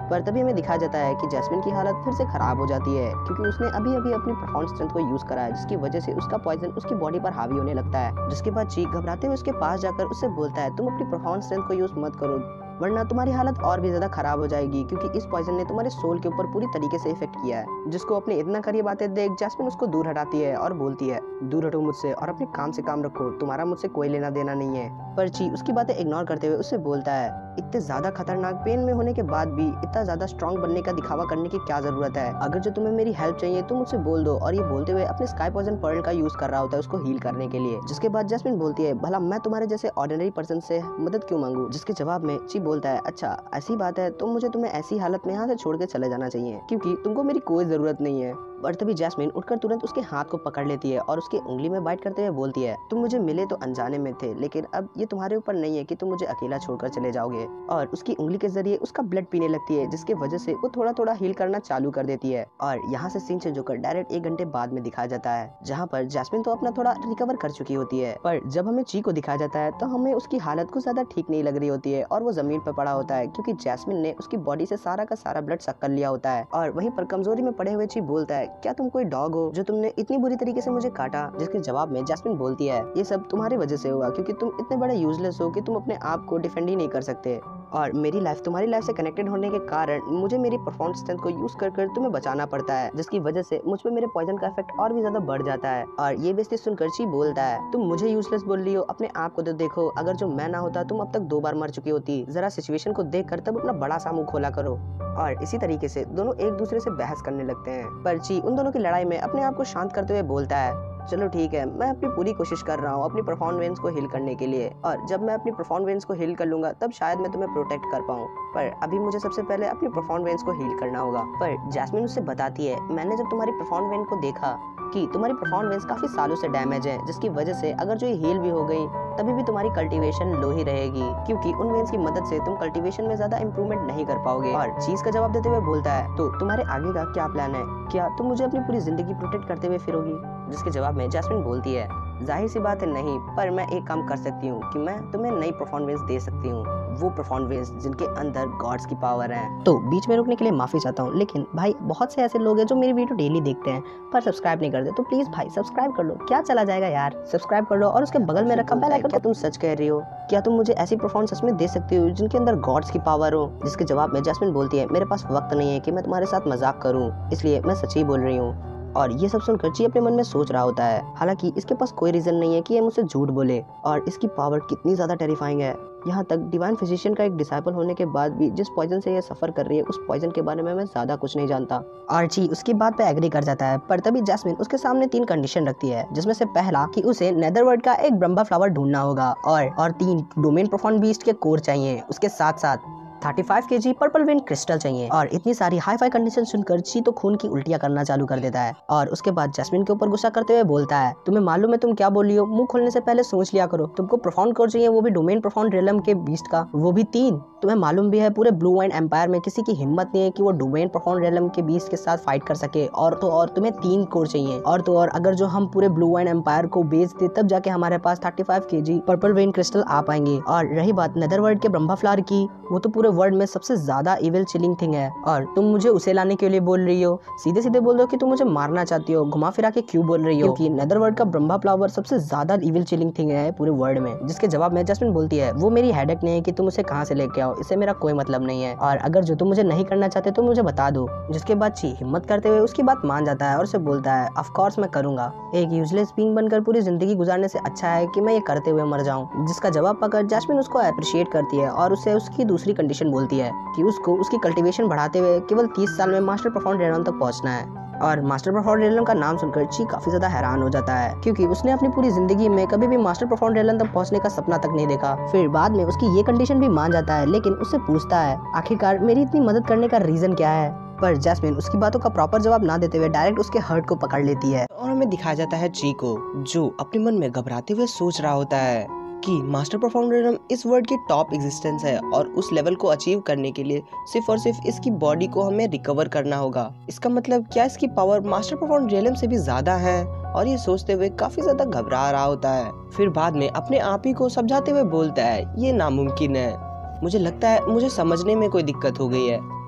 पर तभी हमें दिखाया जाता है कि जैस्मिन की हालत फिर से खराब हो जाती है क्योंकि उसने अभी अभी अपनी प्रोफाउंड स्ट्रेंथ को यूज करा है, जिसकी वजह से उसका पॉइजन उसकी बॉडी पर हावी होने लगता है। जिसके बाद ची घबराते हुए उसके पास जाकर उससे बोलता है, तुम अपनी प्रोफाउंड स्ट्रेंथ को यूज मत करो वरना तुम्हारी हालत और भी ज्यादा खराब हो जाएगी, क्योंकि इस पॉइजन ने तुम्हारे सोल के ऊपर पूरी तरीके से इफेक्ट किया है। जिसको अपने इतना करीब आते देख जैस्मिन उसको दूर हटाती है और बोलती है, दूर हटो मुझसे और अपने काम से काम रखो, तुम्हारा मुझसे कोई लेना देना नहीं है। पर ची उसकी बातें इग्नोर करते हुए उससे बोलता है, इतने ज्यादा खतरनाक पेन में होने के बाद भी इतना ज्यादा स्ट्रॉन्ग बनने का दिखावा करने की क्या जरूरत है। अगर जो तुम्हें मेरी हेल्प चाहिए तो मुझसे बोल दो। और ये बोलते हुए अपने स्काई पॉइजन पर्ल का यूज कर रहा होता है उसको हील करने के लिए। जिसके बाद जैस्मिन बोलती है, भला मैं तुम्हारे जैसे ऑर्डिनरी पर्सन से मदद क्यों मांगू। जिसके जवाब में ची बोलता है, अच्छा ऐसी बात है तो मुझे तुम्हें ऐसी हालत में यहाँ से छोड़ के चले जाना चाहिए क्योंकि तुमको मेरी कोई जरूरत नहीं है। और तभी जैस्मिन उठकर तुरंत उसके हाथ को पकड़ लेती है और उसकी उंगली में बाइट करते हुए बोलती है, तुम मुझे मिले तो अनजाने में थे, लेकिन अब ये तुम्हारे ऊपर नहीं है कि तुम मुझे अकेला छोड़कर चले जाओगे। और उसकी उंगली के जरिए उसका ब्लड पीने लगती है, जिसकी वजह से वो थोड़ा थोड़ा हील करना चालू कर देती है। और यहाँ से सीन चेंज होकर डायरेक्ट एक घंटे बाद में दिखाया जाता है, जहाँ पर जैस्मिन तो अपना थोड़ा रिकवर कर चुकी होती है। पर जब हमें ची को दिखाया जाता है तो हमें उसकी हालत कुछ ज्यादा ठीक नहीं लग रही होती है और वो जमीन पर पड़ा होता है, क्योंकि जैस्मिन ने उसकी बॉडी से सारा का सारा ब्लड सक कर लिया होता है। और वहीं पर कमजोरी में पड़े हुए ची बोलता है, क्या तुम कोई डॉग हो जो तुमने इतनी बुरी तरीके से मुझे काटा। जिसके जवाब में जैस्मिन बोलती है, ये सब तुम्हारी वजह से हुआ, क्योंकि तुम इतने बड़े यूजलेस हो कि तुम अपने आप को डिफेंड ही नहीं कर सकते और मेरी लाइफ तुम्हारी लाइफ से कनेक्टेड होने के कारण मुझे मेरी परफॉर्मेंस स्ट्रेंथ को यूज कर कर तुम्हें बचाना पड़ता है, जिसकी वजह से मुझ पे मेरे पॉइजन का इफेक्ट और भी ज्यादा बढ़ जाता है। और ये बेइज्जती सुनकर ची बोलता है, तुम मुझे यूजलेस बोल रही हो, अपने आप को तो देखो, अगर जो मैं ना होता तुम अब तक दो बार मर चुकी होती। जरा सिचुएशन को देख कर तब अपना बड़ा सा मुंह खोला करो। और इसी तरीके से दोनों एक दूसरे से बहस करने लगते हैं। पर ची उन दोनों की लड़ाई में अपने आप को शांत करते हुए बोलता है, चलो ठीक है, मैं अपनी पूरी कोशिश कर रहा हूँ अपनी प्रोफाउंड वेन्स को हील करने के लिए, और जब मैं अपनी प्रोफाउंड वेन्स को हील कर लूंगा तब शायद मैं तुम्हें प्रोटेक्ट कर पाऊँ, पर अभी मुझे सबसे पहले अपनी प्रोफाउंड वेन्स को हील करना होगा। पर जैस्मिन उससे बताती है, मैंने जब तुम्हारी प्रोफाउंड वेन को देखा कि तुम्हारी प्रोफाउंड वेन्स काफी सालों से डैमेज है, जिसकी वजह से अगर जो ये हील भी हो गई तभी भी तुम्हारी कल्टीवेशन लो ही रहेगी, क्योंकि उन वेन्स की मदद से तुम कल्टीवेशन में ज्यादा इंप्रूवमेंट नहीं कर पाओगे। और चीज का जवाब देते हुए बोलता है, तो तुम्हारे आगे का क्या प्लान है, क्या तुम मुझे अपनी पूरी जिंदगी प्रोटेक्ट करते हुए फिरोगी। जिसके जवाब में जैस्मिन बोलती है, जाहिर सी बात है नहीं, पर मैं एक काम कर सकती हूँ कि मैं तुम्हें नई प्रोफाउंड वेन्स दे सकती हूँ, वो प्रोफाउंड वेन्स जिनके अंदर गॉड्स की पावर है। तो बीच में रुकने के लिए माफी चाहता हूँ, लेकिन भाई बहुत से ऐसे लोग हैं जो मेरी वीडियो डेली देखते हैं पर सब्सक्राइब नहीं करते, तो प्लीज भाई सब्सक्राइब कर लो, क्या चला जाएगा यार, सब्सक्राइब कर लो और उसके बगल में रखा बेल आइकन। क्या तुम सच कह रही हो, क्या तुम मुझे ऐसी प्रोफाउंड सच में दे सकती हो जिनके अंदर गॉड्स की पावर हो। जिसके जवाब में जैस्मिन बोलती है, मेरे पास वक्त नहीं है कि मैं तुम्हारे साथ मजाक करूँ, इसलिए मैं सच ही बोल रही हूँ। और ये सब सुनकर ची अपने मन में सोच रहा होता है, हालांकि इसके पास कोई रीजन नहीं है कि ये मुझसे झूठ बोले, और इसकी पावर कितनी ज्यादा टेरिफाइंग है। यहाँ तक डिवाइन फिजिशियन का एक डिसाइपल होने के बाद भी जिस पॉइजन से ये सफर कर रही है उस पॉइजन के बारे में मैं ज्यादा कुछ नहीं जानता। और ची उसकी बात पे एग्री कर जाता है, पर तभी जैस्मिन उसके सामने तीन कंडीशन रखती है, जिसमें से पहला कि उसे नेदरवर्ल्ड का एक ब्रह्मा फ्लावर ढूंढना होगा, और और तीन डोमेन प्रोफाउंड बीस्ट के कोर चाहिए, उसके साथ साथ पैंतीस केजी पर्पल वेन क्रिस्टल चाहिए। और इतनी सारी हाई फाई कंडीशन सुनकर ची तो खून की उल्टियां करना चालू कर देता है, और उसके बाद जैस्मिन के ऊपर गुस्सा करते हुए बोलता है, तुम्हें मालूम है तुम क्या बोल रही हो, मुंह खोलने से पहले सोच लिया करो, तुमको प्रोफाउंड कोर चाहिए, वो भी डोमेन प्रोफाउंड रियलम के बीस्ट का, वो भी तीन। तुम्हें मालूम भी है पूरे ब्लू वाइन एम्पायर में किसी की हिम्मत नहीं है कि वो डोमेन प्रोफाउंड रियलम के बीस्ट के साथ फाइट कर सके, और तो और तुम्हें तीन कोर चाहिए, और तो और अगर जो हम पूरे ब्लू वाइन एम्पायर को बेच दे तब जाके हमारे पास पैंतीस केजी पर्पल वेन क्रिस्टल आ पाएंगे। और रही बात नेदरवर्ल्ड के ब्रह्मा फ्लावर की, वो तो पूरे वर्ल्ड में सबसे ज्यादा इविल चिलिंग थिंग है, और तुम मुझे उसे लाने के लिए बोल रही हो। सीधे सीधे बोल दो कि तुम मुझे मारना चाहती हो, घुमा फिरा के क्यों बोल रही हो, क्योंकि नेदरवर्ल्ड का ब्रह्मा फ्लावर सबसे ज्यादा इविल चिलिंग थिंग है पूरे वर्ल्ड में। जिसके जवाब में जैस्मिन बोलती है, वो मेरी हेडेक नहीं है कि तुम उसे कहाँ से लेके आओ, इससे मेरा कोई मतलब नहीं है, और अगर जो तुम मुझे नहीं करना चाहते तो मुझे बता दो। जिसके बाद ची हिम्मत करते हुए उसकी बात मान जाता है और उसे बोलता है, ऑफ कोर्स मैं करूंगा, एक यूजलेस बीइंग बनकर पूरी जिंदगी गुजारने से अच्छा है कि मैं ये करते हुए मर जाऊं। जिसका जवाब पाकर जैस्मिन उसको अप्रिशिएट करती है और उसे उसकी दूसरी कंडीशन बोलती है कि उसको उसकी कल्टीवेशन बढ़ाते हुए केवल तीस साल में मास्टर प्रोफाउंड रेलम तक पहुंचना है। और मास्टर प्रोफाउंड रेलम का नाम सुनकर ची काफी ज्यादा हैरान हो जाता है, क्योंकि उसने अपनी पूरी जिंदगी में कभी भी मास्टर प्रोफाउंड रेलम तक पहुंचने का सपना तक नहीं देखा। फिर बाद में उसकी ये कंडीशन भी मान जाता है, लेकिन उससे पूछता है, आखिरकार मेरी इतनी मदद करने का रीजन क्या है। पर जैस्मिन उसकी बातों का प्रॉपर जवाब ना देते हुए डायरेक्ट उसके हर्ट को पकड़ लेती है, और हमें दिखाया जाता है ची को, जो अपने मन में घबराते हुए सोच रहा होता है कि मास्टर प्रोफाउंड रेलम इस वर्ल्ड की टॉप एग्जिस्टेंस है, और उस लेवल को अचीव करने के लिए सिर्फ और सिर्फ इसकी बॉडी को हमें रिकवर करना होगा। इसका मतलब क्या इसकी पावर मास्टर प्रोफाउंड रेलम से भी ज्यादा है? और ये सोचते हुए काफी ज्यादा घबरा रहा होता है। फिर बाद में अपने आप ही को समझाते हुए बोलता है, ये नामुमकिन है, मुझे लगता है मुझे समझने में कोई दिक्कत हो गई है।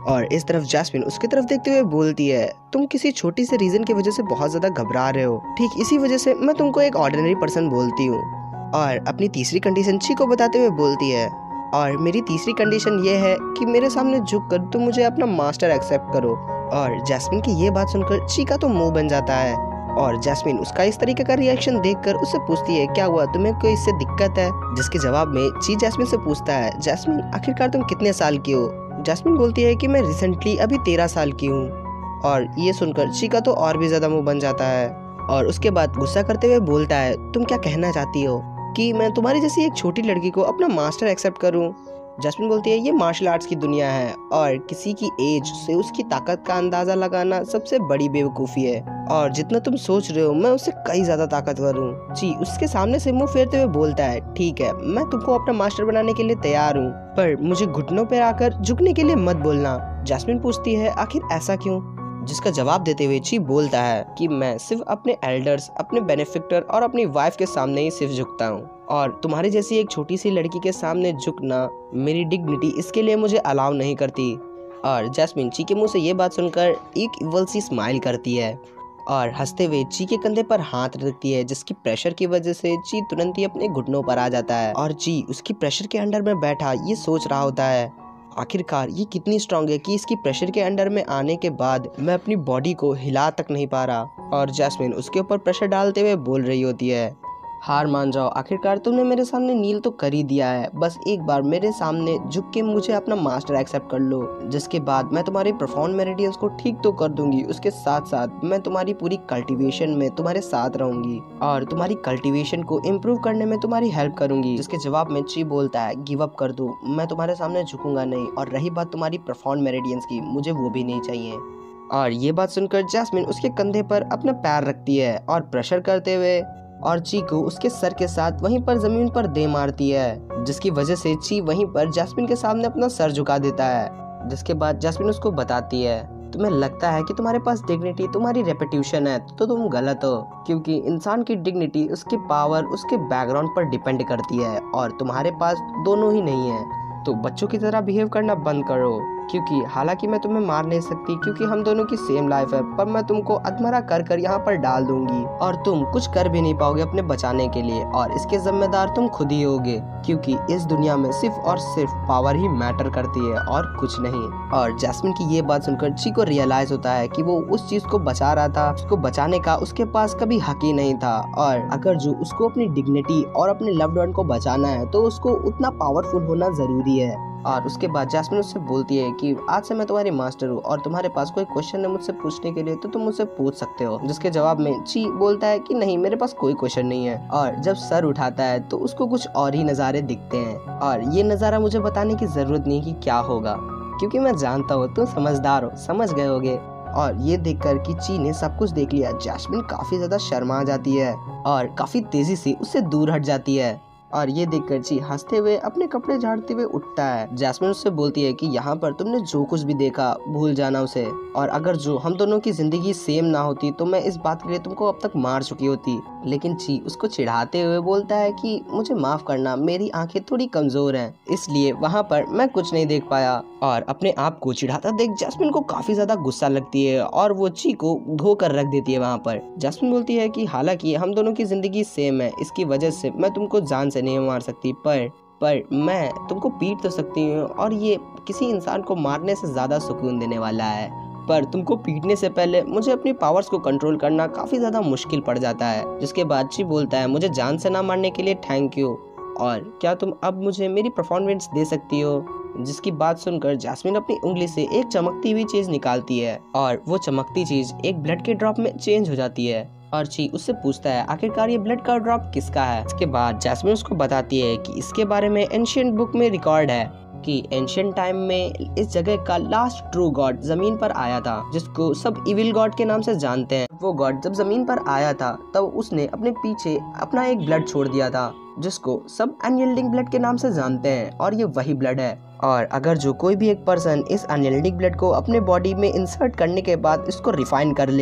और इस तरफ जैस्मिन उसकी तरफ देखते हुए बोलती है, तुम किसी छोटी से रीजन की वजह से बहुत ज्यादा घबरा रहे हो, ठीक इसी वजह से मैं तुमको एक ऑर्डिनरी पर्सन बोलती हूँ। और अपनी तीसरी कंडीशन ची को बताते हुए बोलती है, और मेरी तीसरी कंडीशन ये है कि मेरे सामने झुक कर तुम मुझे अपना मास्टर एक्सेप्ट करो। और जैस्मिन की ये बात सुनकर ची का तो मुंह बन जाता है और जैस्मिन उसका इस तरीके का रिएक्शन देखकर उससे पूछती है, क्या हुआ, तुम्हें कोई इससे दिक्कत है? जिसके जवाब में ची जैस्मिन से पूछता है, जैस्मिन आखिरकार तुम कितने साल की हो? जैस्मिन बोलती है कि मैं रिसेंटली अभी तेरह साल की हूँ। और ये सुनकर ची का तो और भी ज्यादा मुंह बन जाता है और उसके बाद गुस्सा करते हुए बोलता है, तुम क्या कहना चाहती हो कि मैं तुम्हारी जैसी एक छोटी लड़की को अपना मास्टर एक्सेप्ट करूं? जैस्मिन बोलती है, ये मार्शल आर्ट्स की दुनिया है और किसी की एज से उसकी ताकत का अंदाजा लगाना सबसे बड़ी बेवकूफ़ी है और जितना तुम सोच रहे हो मैं उससे कई ज्यादा ताकतवर हूँ। जी उसके सामने से मुंह फेरते हुए बोलता है, ठीक है मैं तुमको अपना मास्टर बनाने के लिए तैयार हूँ, पर मुझे घुटनों पर आकर झुकने के लिए मत बोलना। जैस्मिन पूछती है, आखिर ऐसा क्यों? जिसका जवाब देते हुए ची बोलता है कि मैं सिर्फ अपने एल्डर्स, अपने बेनिफिक्टर और अपनी वाइफ के सामने ही सिर्फ झुकता हूँ और तुम्हारी जैसी एक छोटी सी लड़की के सामने झुकना मेरी डिग्निटी इसके लिए मुझे अलाउ नहीं करती। और जैस्मिन ची के मुंह से ये बात सुनकर एक इवल सी स्माइल करती है और हंसते हुए ची के कंधे पर हाथ रखती है, जिसकी प्रेशर की वजह से ची तुरंत ही अपने घुटनों पर आ जाता है और ची उसकी प्रेशर के अंडर में बैठा ये सोच रहा होता है, आखिरकार ये कितनी स्ट्रांग है कि इसकी प्रेशर के अंडर में आने के बाद मैं अपनी बॉडी को हिला तक नहीं पा रहा। और जैस्मिन उसके ऊपर प्रेशर डालते हुए बोल रही होती है, हार मान जाओ, आखिरकार तुमने मेरे सामने नील तो कर ही दिया है, बस एक बार मेरे सामने झुक के मुझे अपना मास्टर एक्सेप्ट कर लो, जिसके बाद मैं तुम्हारे परफॉर्म मेरिडियंस को ठीक तो कर दूंगी, उसके साथ साथ मैं तुम्हारी पूरी कल्टीवेशन में तुम्हारे साथ रहूंगी और तुम्हारी कल्टीवेशन को इम्प्रूव करने में तुम्हारी हेल्प करूंगी। जिसके जवाब में ची बोलता है, गिव अप कर दो, मैं तुम्हारे सामने झुकूंगा नहीं और रही बात तुम्हारी परफॉर्म मेरिडियंस की, मुझे वो भी नहीं चाहिए। और ये बात सुनकर जैस्मिन उसके कंधे पर अपना पैर रखती है और प्रेशर करते हुए और ची को उसके सर के साथ वहीं पर जमीन पर दे मारती है, जिसकी वजह से ची वहीं पर जैस्मिन के सामने अपना सर झुका देता है। जिसके बाद जैस्मिन उसको बताती है, तुम्हें लगता है कि तुम्हारे पास डिग्निटी तुम्हारी रेपुटेशन है तो तुम गलत हो, क्योंकि इंसान की डिग्निटी उसके पावर, उसके बैकग्राउंड पर डिपेंड करती है और तुम्हारे पास दोनों ही नहीं है। तो बच्चों की तरह बिहेव करना बंद करो, क्योंकि हालांकि मैं तुम्हें मार नहीं सकती क्योंकि हम दोनों की सेम लाइफ है, पर मैं तुमको अधमरा कर कर यहाँ पर डाल दूंगी और तुम कुछ कर भी नहीं पाओगे अपने बचाने के लिए और इसके जिम्मेदार तुम खुद ही होगे, क्योंकि इस दुनिया में सिर्फ और सिर्फ पावर ही मैटर करती है और कुछ नहीं। और जैस्मिन की ये बात सुनकर ची को रियलाइज होता है कि वो उस चीज को बचा रहा था, उसको बचाने का उसके पास कभी हक ही नहीं था और अगर जो उसको अपनी डिग्निटी और अपने लव्ड वन को बचाना है तो उसको उतना पावरफुल होना जरूरी है। और उसके बाद जैस्मिन उससे बोलती है कि आज से मैं तुम्हारी मास्टर हूँ और तुम्हारे पास कोई क्वेश्चन है मुझसे पूछने के लिए तो तुम मुझसे पूछ सकते हो। जिसके जवाब में ची बोलता है कि नहीं, मेरे पास कोई क्वेश्चन नहीं है। और जब सर उठाता है तो उसको कुछ और ही नज़ारे दिखते हैं और ये नज़ारा मुझे बताने की जरूरत नहीं कि क्या होगा, क्योंकि मैं जानता हूँ तुम समझदार हो, समझ गए होगे। और ये देखकर कि ची ने सब कुछ देख लिया, जैस्मिन काफी ज्यादा शर्मा जाती है और काफी तेजी से उससे दूर हट जाती है। और ये देखकर ची हंसते हुए अपने कपड़े झाड़ते हुए उठता है। जैस्मिन उससे बोलती है कि यहाँ पर तुमने जो कुछ भी देखा भूल जाना उसे, और अगर जो हम दोनों की जिंदगी सेम ना होती तो मैं इस बात के लिए तुमको अब तक मार चुकी होती। लेकिन ची उसको चिढ़ाते हुए बोलता है कि मुझे माफ करना, मेरी आंखें थोड़ी कमजोर हैं, इसलिए वहाँ पर मैं कुछ नहीं देख पाया। और अपने आप को चिढ़ाता देख जैस्मिन को काफी ज्यादा गुस्सा लगती है और वो ची को धोकर रख देती है वहाँ पर। जैस्मिन बोलती है कि हालांकि हम दोनों की जिंदगी सेम है, इसकी वजह से मैं तुमको जान से नहीं मार सकती, पर पर मैं तुमको पीट तो सकती हूँ और ये किसी इंसान को मारने से ज्यादा सुकून देने वाला है, पर तुमको पीटने से पहले मुझे अपनी पावर्स को कंट्रोल करना काफी ज्यादा मुश्किल पड़ जाता है। जिसके बाद ची बोलता है, मुझे जान से ना मारने के लिए थैंक यू, और क्या तुम अब मुझे मेरी परफॉर्मेंस दे सकती हो? जिसकी बात सुनकर जैस्मिन अपनी उंगली से एक चमकती हुई चीज निकालती है और वो चमकती चीज एक ब्लड के ड्रॉप में चेंज हो जाती है। और ची उससे पूछता है आखिरकार ये ब्लड का ड्रॉप किसका है। इसके बाद जैस्मिन उसको बताती है कि इसके बारे में एंशिएंट बुक में रिकॉर्ड है कि एंशिएंट टाइम में इस जगह का लास्ट ट्रू गॉड जमीन पर आया था, जिसको सब इविल गॉड के नाम से जानते हैं। वो गॉड जब जमीन पर आया था तब उसने अपने पीछे अपना एक ब्लड छोड़ दिया था, जिसको सब अनयील्डिंग ब्लड के नाम से जानते हैं, और ये वही ब्लड है। और अगर जो कोई भी एक पर्सन इस अनयील्डिंग ब्लड को अपने बॉडी में इंसर्ट करने के बाद इसको रिफाइन कर ले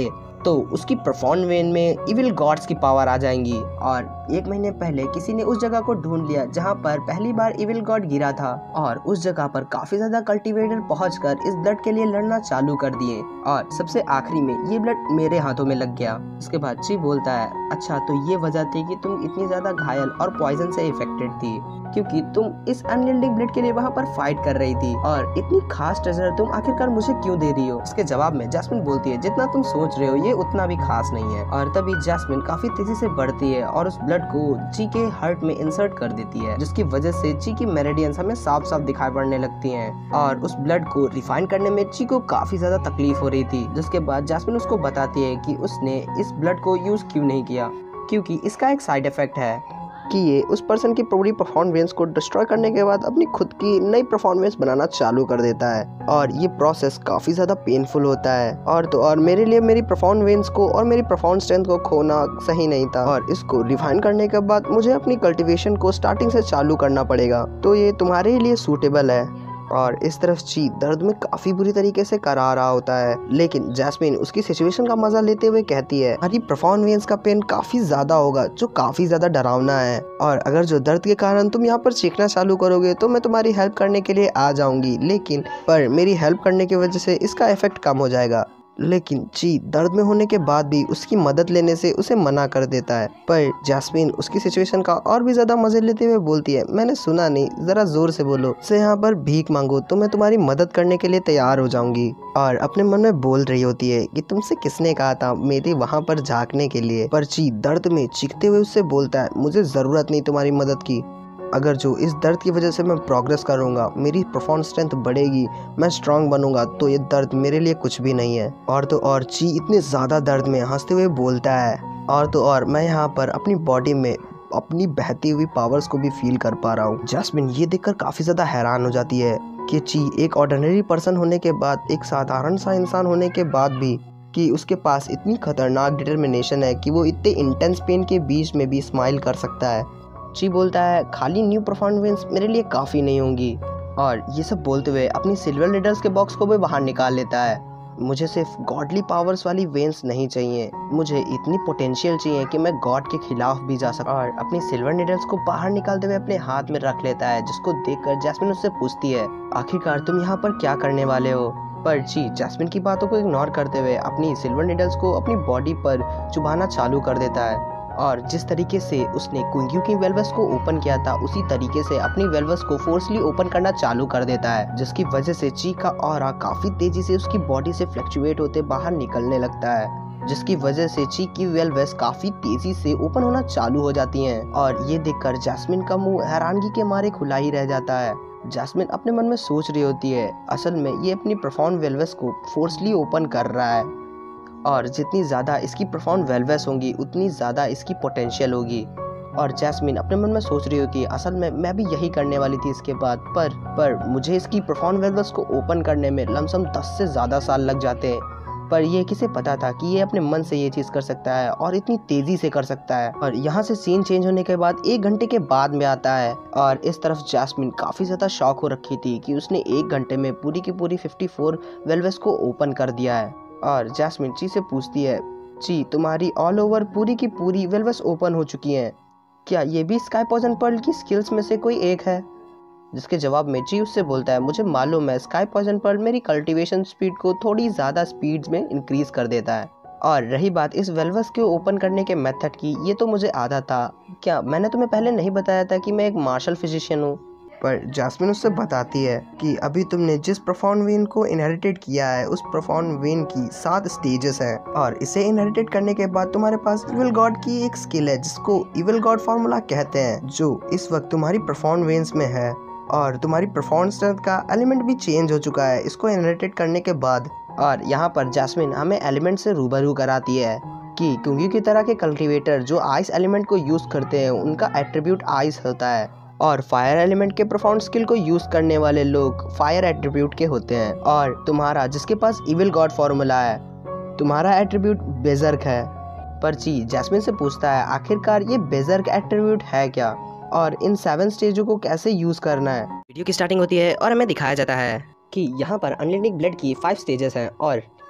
तो उसकी परफॉर्म वेन में इविल गॉड्स की पावर आ जाएंगी। और एक महीने पहले किसी ने उस जगह को ढूंढ लिया जहाँ पर पहली बार इविल गॉड गिरा था और उस जगह पर काफी ज्यादा कल्टीवेटर पहुंचकर इस ब्लड के लिए लड़ना चालू कर दिए और सबसे आखिरी में ये ब्लड मेरे हाथों में लग गया। इसके बाद ची बोलता है, अच्छा तो ये वजह थी कि तुम इतनी ज्यादा घायल और पॉइजन से इफेक्टेड थी क्योंकि तुम इस अनलिल्डिंग ब्लड के लिए वहाँ पर फाइट कर रही थी और इतनी खास ट्रेजर तुम आखिरकार मुझे क्यों दे रही हो। इसके जवाब में जैस्मिन बोलती है, जितना तुम सोच रहे हो ये उतना भी खास नहीं है। और तभी जैस्मिन काफी तेजी से बढ़ती है और उस ब्लड को ची के हार्ट में इंसर्ट कर देती है, जिसकी वजह से ची की मेरिडियंस हमें साफ साफ दिखाई पड़ने लगती हैं। और उस ब्लड को रिफाइन करने में ची को काफी ज्यादा तकलीफ हो रही थी, जिसके बाद जैस्मिन उसको बताती है कि उसने इस ब्लड को यूज क्यों नहीं किया, क्योंकि इसका एक साइड इफेक्ट है कि ये उस पर्सन की पूरी परफॉर्मेंस को डिस्ट्रॉय करने के बाद अपनी खुद की नई परफॉर्मेंस बनाना चालू कर देता है और ये प्रोसेस काफ़ी ज़्यादा पेनफुल होता है। और तो और मेरे लिए मेरी परफॉर्मेंस को और मेरी परफॉर्मेंस स्ट्रेंथ को खोना सही नहीं था और इसको रिफाइन करने के बाद मुझे अपनी कल्टीवेशन को स्टार्टिंग से चालू करना पड़ेगा, तो ये तुम्हारे लिए सूटेबल है। और इस तरफ ची दर्द में काफी बुरी तरीके से करा रहा होता है, लेकिन जैस्मिन उसकी सिचुएशन का मजा लेते हुए कहती है, हमारी परफॉर्मेंस का पेन काफी ज्यादा होगा जो काफी ज्यादा डरावना है और अगर जो दर्द के कारण तुम यहाँ पर चीखना चालू करोगे तो मैं तुम्हारी हेल्प करने के लिए आ जाऊंगी, लेकिन पर मेरी हेल्प करने की वजह से इसका इफेक्ट कम हो जाएगा। लेकिन ची दर्द में होने के बाद भी उसकी मदद लेने से उसे मना कर देता है, पर जैस्मिन उसकी सिचुएशन का और भी ज्यादा मजे लेते हुए बोलती है, मैंने सुना नहीं, जरा जोर से बोलो, से यहाँ पर भीख मांगो तो मैं तुम्हारी मदद करने के लिए तैयार हो जाऊंगी। और अपने मन में बोल रही होती है कि तुमसे किसने कहा था मेरे वहाँ पर झांकने के लिए, पर ची दर्द में चीखते हुए उससे बोलता है, मुझे जरूरत नहीं तुम्हारी मदद की, अगर जो इस दर्द की वजह से मैं प्रोग्रेस करूंगा, मेरी परफॉर्मेंस स्ट्रेंथ बढ़ेगी, मैं स्ट्रांग बनूंगा, तो ये दर्द मेरे लिए कुछ भी नहीं है। और तो और ची इतने ज़्यादा दर्द में हंसते हुए बोलता है, और तो और मैं यहाँ पर अपनी बॉडी में अपनी बहती हुई पावर्स को भी फील कर पा रहा हूँ। जैस्मिन ये देखकर काफ़ी ज़्यादा हैरान हो जाती है कि ची एक ऑर्डिनरी पर्सन होने के बाद, एक साधारण सा इंसान होने के बाद भी, कि उसके पास इतनी खतरनाक डिटर्मिनेशन है कि वो इतने इंटेंस पेन के बीच में भी स्माइल कर सकता है। ची बोलता है, खाली न्यू परफॉर्मेंस मेरे लिए काफ़ी नहीं होंगी। और ये सब बोलते हुए अपनी सिल्वर लीडर्स के बॉक्स को भी बाहर निकाल लेता है। मुझे सिर्फ गॉडली पावर्स वाली वेन्स नहीं चाहिए, मुझे इतनी पोटेंशियल चाहिए कि मैं गॉड के खिलाफ भी जा सकूं। और अपनी सिल्वर नीडल्स को बाहर निकालते हुए अपने हाथ में रख लेता है, जिसको देखकर जैस्मिन उससे पूछती है, आखिरकार तुम यहाँ पर क्या करने वाले हो। पर ची जैस्मिन की बातों को इग्नोर करते हुए अपनी सिल्वर नीडल्स को अपनी बॉडी पर चुभाना चालू कर देता है। और जिस तरीके से उसने कुंग्यू की वेल्वस को ओपन किया था, उसी तरीके से अपनी वेल्वस को फोर्सली ओपन करना चालू कर देता है, जिसकी वजह से ची का ऑरा काफी तेजी से उसकी बॉडी से फ्लक्चुएट होते बाहर निकलने लगता है, जिसकी वजह से ची की वेल्वस काफी तेजी से ओपन होना चालू हो जाती हैं। और ये देखकर जैस्मिन का मुंह हैरानगी के मारे खुला ही रह जाता है। जैस्मिन अपने मन में सोच रही होती है, असल में ये अपनी परफॉर्म वेल्वस को फोर्सली ओपन कर रहा है और जितनी ज़्यादा इसकी परफॉर्म वेल्वस होंगी उतनी ज़्यादा इसकी पोटेंशियल होगी। और जैस्मिन अपने मन में सोच रही हो कि असल में मैं भी यही करने वाली थी इसके बाद, पर पर मुझे इसकी परफॉर्म वेल्वस को ओपन करने में लमसम दस से ज़्यादा साल लग जाते हैं, पर ये किसे पता था कि ये अपने मन से ये चीज़ कर सकता है और इतनी तेज़ी से कर सकता है। और यहाँ से सीन चेंज होने के बाद एक घंटे के बाद में आता है और इस तरफ जैस्मिन काफ़ी ज़्यादा शॉक हो रखी थी कि उसने एक घंटे में पूरी की पूरी चौवन वेल्वस को ओपन कर दिया है। और जैस्मिन ची से पूछती है, ची तुम्हारी ऑल ओवर पूरी की पूरी वेल्वस ओपन हो चुकी हैं, क्या ये भी स्काई पॉइजन पर्ल की स्किल्स में से कोई एक है। जिसके जवाब में ची उससे बोलता है, मुझे मालूम है, स्काई पॉइजन पर्ल मेरी कल्टीवेशन स्पीड को थोड़ी ज़्यादा स्पीड में इंक्रीज कर देता है। और रही बात इस वेल्वस को ओपन करने के मेथड की, ये तो मुझे आधा था, क्या मैंने तुम्हें पहले नहीं बताया था कि मैं एक मार्शल फिजिशियन हूँ। पर जैस्मिन उससे बताती है कि अभी तुमने जिस परफॉर्म वेन को इनहेरिटेड किया है उस परफॉर्म वेन की सात स्टेजेस हैं और इसे इनहेरिटेड करने के बाद तुम्हारे पास इविल गॉड की एक स्किल है जिसको इविल गॉड फार्मूला कहते हैं, जो इस वक्त तुम्हारी परफॉर्म वेन्स में है। और तुम्हारी परफॉर्मेंस स्ट्रेंथ का एलिमेंट भी चेंज हो चुका है इसको इनहेरिटेड करने के बाद। और यहाँ पर जैस्मिन हमें एलिमेंट से रूबरू कराती है कि कुंगी की तरह के कल्टीवेटर जो आइस एलिमेंट को यूज करते हैं उनका एट्रीब्यूट आइस होता है, और फायर एलिमेंट के परफॉर्म स्किल को यूज करने वाले लोग फायर एट्रीब्यूट के होते हैं। और तुम्हारा जिसके पास इविल गॉड फॉर्मूला है, तुम्हारा एट्रीब्यूट बेजर्क है। पर ची जैस्मिन से पूछता है, आखिरकार ये बेजर्क एट्रीब्यूट है क्या और इन सेवन स्टेजों को कैसे यूज करना है। वीडियो की स्टार्टिंग होती है और हमें दिखाया जाता है कि यहाँ पर अनलिमिटेड ब्लड की फाइव स्टेजेस हैं और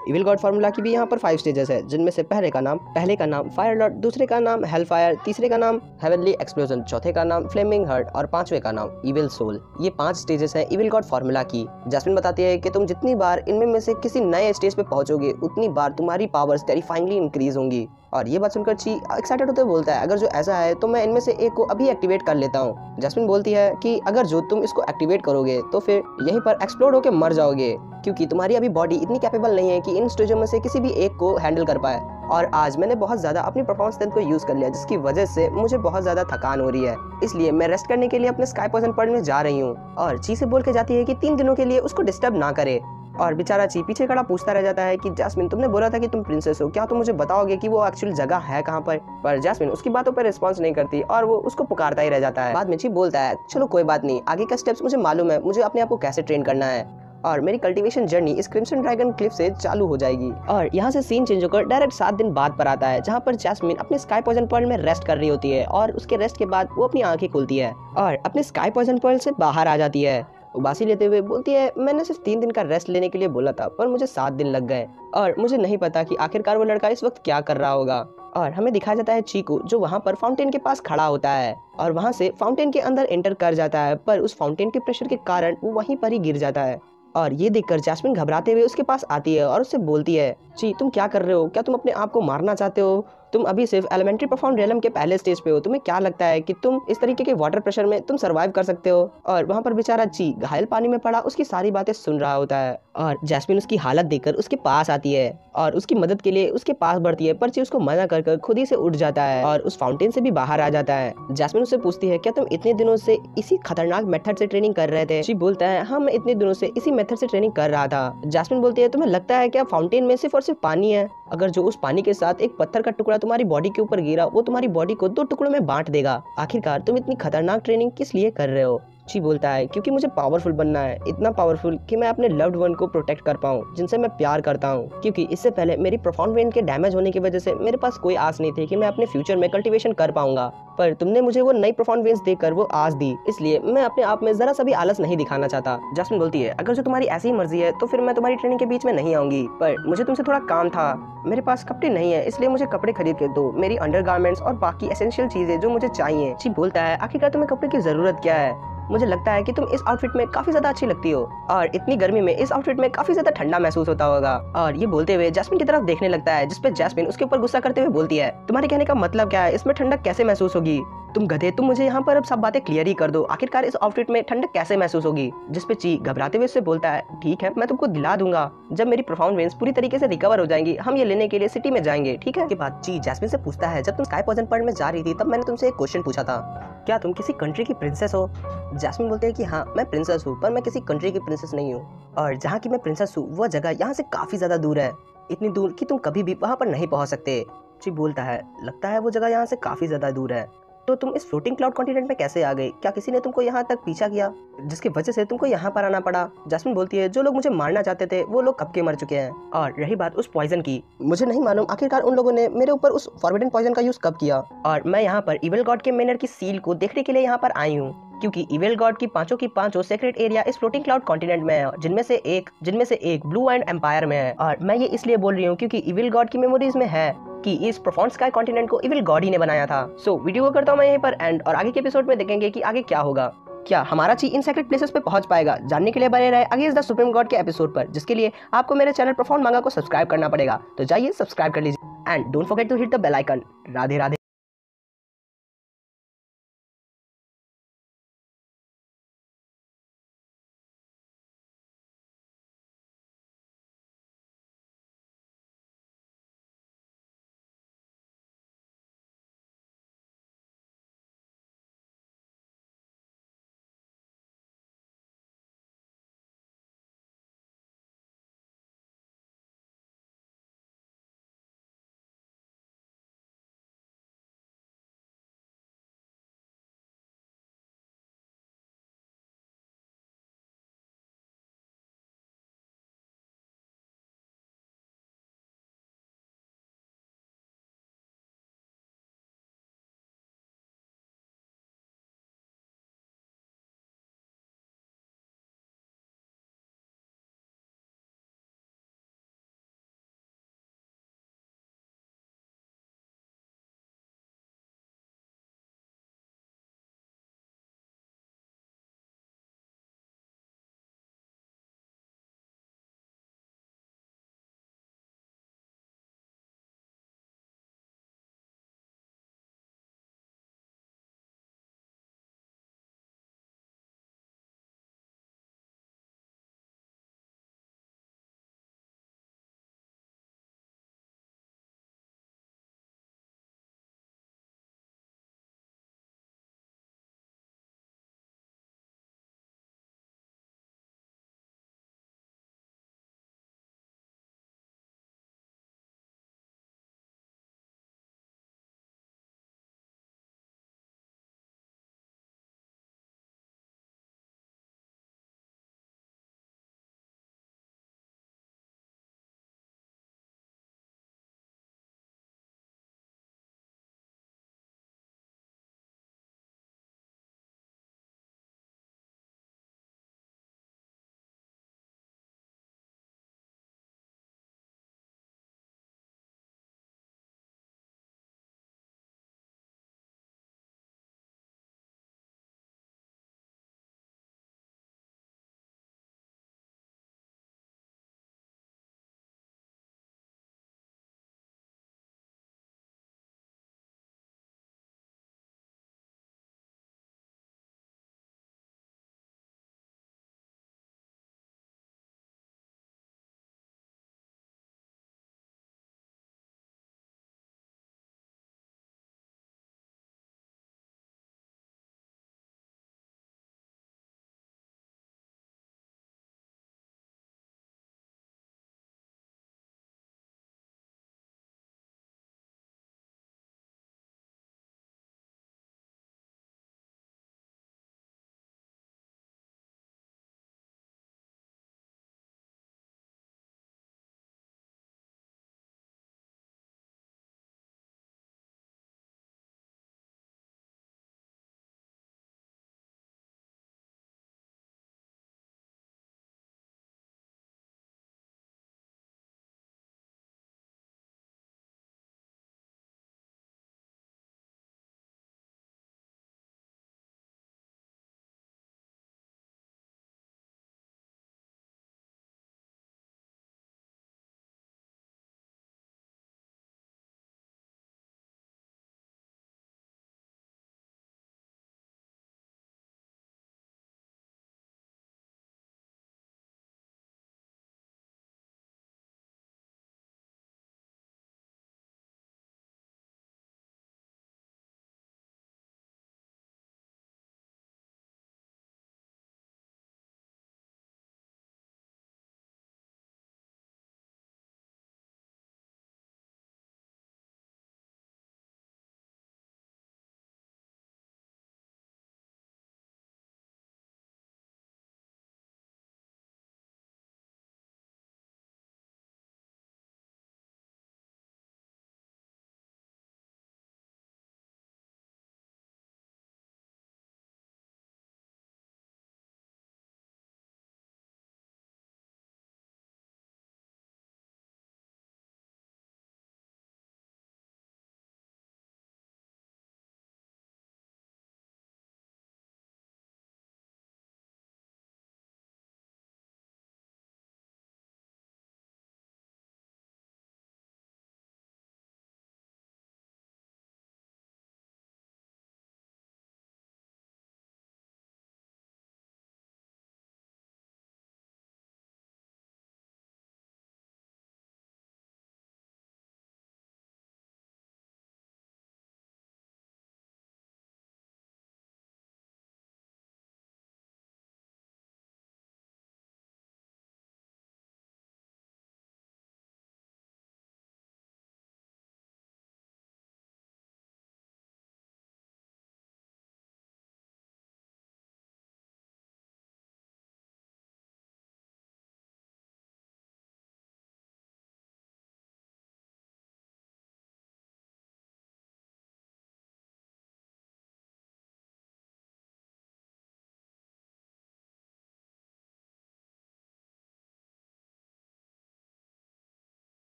इविल गॉड फार्मूला की भी यहाँ पर फाइव स्टेजेस है, जिनमें से पहले का नाम पहले का नाम फायर लॉर्ड, दूसरे का नाम हेल फायर, तीसरे का नाम हेवनली एक्सप्लोजन, चौथे का नाम फ्लेमिंग हर्ट और पांचवे का नाम इविल सोल। ये पांच स्टेजेस हैं इविल गॉड फार्मूला की। जैस्मिन बताती है कि तुम जितनी बार इनमें में से किसी नए स्टेज पे पहुंचोगे उतनी बार तुम्हारी पावर्स टेरिफाइंगली इंक्रीज होंगी। और ये बात सुनकर ची एक्साइटेड होते हुए बोलता है, अगर जो ऐसा है तो मैं इनमें से एक को अभी एक्टिवेट कर लेता हूँ। जैस्मिन बोलती है कि अगर जो तुम इसको एक्टिवेट करोगे तो फिर यहीं पर एक्सप्लोड होकर मर जाओगे, क्योंकि तुम्हारी अभी बॉडी इतनी कैपेबल नहीं है कि इन स्टेजों में से किसी भी एक को हैंडल कर पाए। और आज मैंने बहुत ज़्यादा अपनी परफॉर्मेंस स्ट्रेंथ को यूज़ कर लिया, जिसकी वजह से मुझे बहुत ज़्यादा थकान हो रही है, इसलिए मैं रेस्ट करने के लिए अपने स्काई पॉइजन पर्ल में जा रही हूँ। और ची से बोल के जाती है कि तीन दिनों के लिए उसको डिस्टर्ब ना करे। और बेचारा ची पीछे खड़ा पूछता रह जाता है कि जैस्मिन, तुमने बोला था कि तुम प्रिंसेस हो, क्या तुम मुझे बताओगे कि वो एक्चुअल जगह है कहाँ पर? पर जैस्मिन उसकी बातों पर रिस्पॉन्स नहीं करती और वो उसको पुकारता ही रह जाता है। बाद में ची बोलता है, चलो कोई बात नहीं, आगे का स्टेप्स मुझे मालूम है, मुझे अपने आप को कैसे ट्रेन करना है और मेरी कल्टीवेशन जर्नी इस क्रिम्सन ड्रैगन क्लिफ से चालू हो जाएगी। और यहाँ से सीन चेंज होकर डायरेक्ट सात दिन बाद पर आता है, जहाँ पर जैस्मिन अपने स्काई पॉइजन पर्ल में रेस्ट कर रही होती है और उसके रेस्ट के बाद वो अपनी आंखें खोलती है और अपने स्काई पॉइजन पर्ल से बाहर आ जाती है। उबासी लेते हुए बोलती है, मैंने सिर्फ तीन दिन का रेस्ट लेने के लिए बोला था, पर मुझे सात दिन लग गए और मुझे नहीं पता कि आखिरकार वो लड़का इस वक्त क्या कर रहा होगा। और हमें दिखाया जाता है चीकू, जो वहाँ पर फाउंटेन के पास खड़ा होता है और वहाँ से फाउंटेन के अंदर एंटर कर जाता है, पर उस फाउंटेन के प्रेशर के कारण वो वहीं पर ही गिर जाता है। और ये देखकर जैस्मिन घबराते हुए उसके पास आती है और उससे बोलती है, ची तुम क्या कर रहे हो? क्या तुम अपने आप को मारना चाहते हो? तुम अभी सिर्फ एलिमेंट्री परफॉर्म रियलम के पहले स्टेज पे हो, तुम्हें क्या लगता है कि तुम इस तरीके के वाटर प्रेशर में तुम सरवाइव कर सकते हो? और वहाँ पर बेचारा ची घायल पानी में पड़ा उसकी सारी बातें सुन रहा होता है और जैस्मिन उसकी हालत देखकर उसके पास आती है और उसकी मदद के लिए उसके पास बढ़ती है, पर ची उसको मना कर कर खुद ही से उठ जाता है और उस फाउंटेन से भी बाहर आ जाता है। जैस्मिन उससे पूछती है, क्या तुम इतने दिनों से इसी खतरनाक मेथड से ट्रेनिंग कर रहे थे? ची बोलता है, हाँ मैं इतने दिनों से इसी मेथड से ट्रेनिंग कर रहा था। जैस्मिन बोलती है, तुम्हें लगता है क्या फाउंटेन में सिर्फ और सिर्फ पानी है? अगर जो उस पानी के साथ एक पत्थर का टुकड़ा तुम्हारी बॉडी के ऊपर गिरा, वो तुम्हारी बॉडी को दो टुकड़ों में बांट देगा। आखिरकार तुम इतनी खतरनाक ट्रेनिंग किस लिए कर रहे हो? ची बोलता है, क्योंकि मुझे पावरफुल बनना है, इतना पावरफुल कि मैं अपने लव्ड वन को प्रोटेक्ट कर पाऊँ, जिनसे मैं प्यार करता हूँ। क्योंकि इससे पहले मेरी प्रोफाउंड वेन के डैमेज होने की वजह से मेरे पास कोई आस नहीं थी कि मैं अपने फ्यूचर में कल्टीवेशन कर पाऊंगा, पर तुमने मुझे वो नई प्रोफाउंड वेन्स देकर वो आस दी, इसलिए मैं अपने आप में जरा सा भी आलस नहीं दिखाना चाहता। जैस्मिन बोलती है, अगर जो तुम्हारी ऐसी मर्जी है तो फिर मैं तुम्हारी ट्रेनिंग के बीच में नहीं आऊंगी, पर मुझे तुमसे थोड़ा काम था। मेरे पास कपड़े नहीं है, इसलिए मुझे कपड़े खरीद के दो, मेरी अंडरगारमेंट्स और बाकी एसेंशियल चीजें जो मुझे चाहिए। ची बोलता है, आखिरकार तुम्हें कपड़े की जरूरत क्या है? मुझे लगता है कि तुम इस आउटफिट में काफी ज्यादा अच्छी लगती हो और इतनी गर्मी में इस आउटफिट में काफी ज्यादा ठंडा महसूस होता होगा। और ये बोलते हुए जैस्मिन की तरफ देखने लगता है, जिसपे जैस्मिन उसके ऊपर गुस्सा करते हुए बोलती है, तुम्हारे कहने का मतलब क्या है? इसमें ठंडक कैसे महसूस होगी? तुम गधे, तुम मुझे यहाँ पर अब सब बातें क्लियर ही कर दो, आखिरकार इस आउटफिट में ठंडक कैसे महसूस होगी? जिसपे ची घबराते हुए उससे बोलता है, ठीक है मैं तुमको दिला दूंगा, जब मेरी प्रोफाउंड वेन्स पूरी तरीके से रिकवर हो जाएंगी हम ये लेने के लिए सिटी में जाएंगे, ठीक है? के बाद ची जैस्मिन से पूछता है, जब तुम स्काई पॉइजन पर्ल में जा रही थी तब मैंने तुमसे एक क्वेश्चन पूछा था, क्या तुम किसी कंट्री की प्रिंसेस हो? जैस्मिन बोलते हैं कि हाँ मैं प्रिंसेस हूँ, पर मैं किसी कंट्री की प्रिंसेस नहीं हूँ और जहाँ की मैं प्रिंसेस हूँ वह जगह यहाँ से काफी ज्यादा दूर है, इतनी दूर कि तुम कभी भी वहाँ पर नहीं पहुँच सकते। ची बोलता है, लगता है वो जगह यहाँ से काफी ज्यादा दूर है, तो तुम इस फ्लोटिंग क्लाउड कॉन्टिनेंट में कैसे आ गई? क्या किसी ने तुमको यहाँ तक पीछा किया जिसकी वजह से तुमको यहाँ पर आना पड़ा? जैस्मिन बोलती है, जो लोग मुझे मारना चाहते थे वो लोग कब के मर चुके हैं। और रही बात उस पॉइजन की, मुझे नहीं मालूम आखिरकार उन लोगों ने मेरे ऊपर उस फॉरबिडन पॉइजन का यूज कब किया और मैं यहाँ पर इविल गॉड के मेनर की सील को देखने के लिए यहाँ पर आई हूँ, क्योंकि इविल गॉड की पांचों की पांचों सेक्रेट एरिया इस फ्लोटिंग क्लाउड कॉन्टिनेंट में है, जिनमें से एक जिनमें से एक ब्लू एंड एम्पायर में है। और मैं ये इसलिए बोल रही हूँ क्योंकि इविल गॉड की मेमोरीज में है कि इस प्रोफाउंड स्काई कॉन्टिनेंट को इविल गॉड ही ने बनाया था। सो so, वीडियो को करता हूँ मैं यहीं पर एंड और आगे के एपिसोड में देखेंगे कि आगे क्या होगा। क्या हमारा ची इन सेक्रेट प्लेसेस पे पहुंच पाएगा? जानने के लिए बने रहे अगेंस्ट द सुप्रीम गॉड के एपिसोड पर, जिसके लिए आपको मेरे चैनल प्रोफाउंड मांगा को सब्सक्राइब करना पड़ेगा। तो जाइए सब्सक्राइब कर लीजिए and don't forget to hit the bell icon. Radhe Radhe.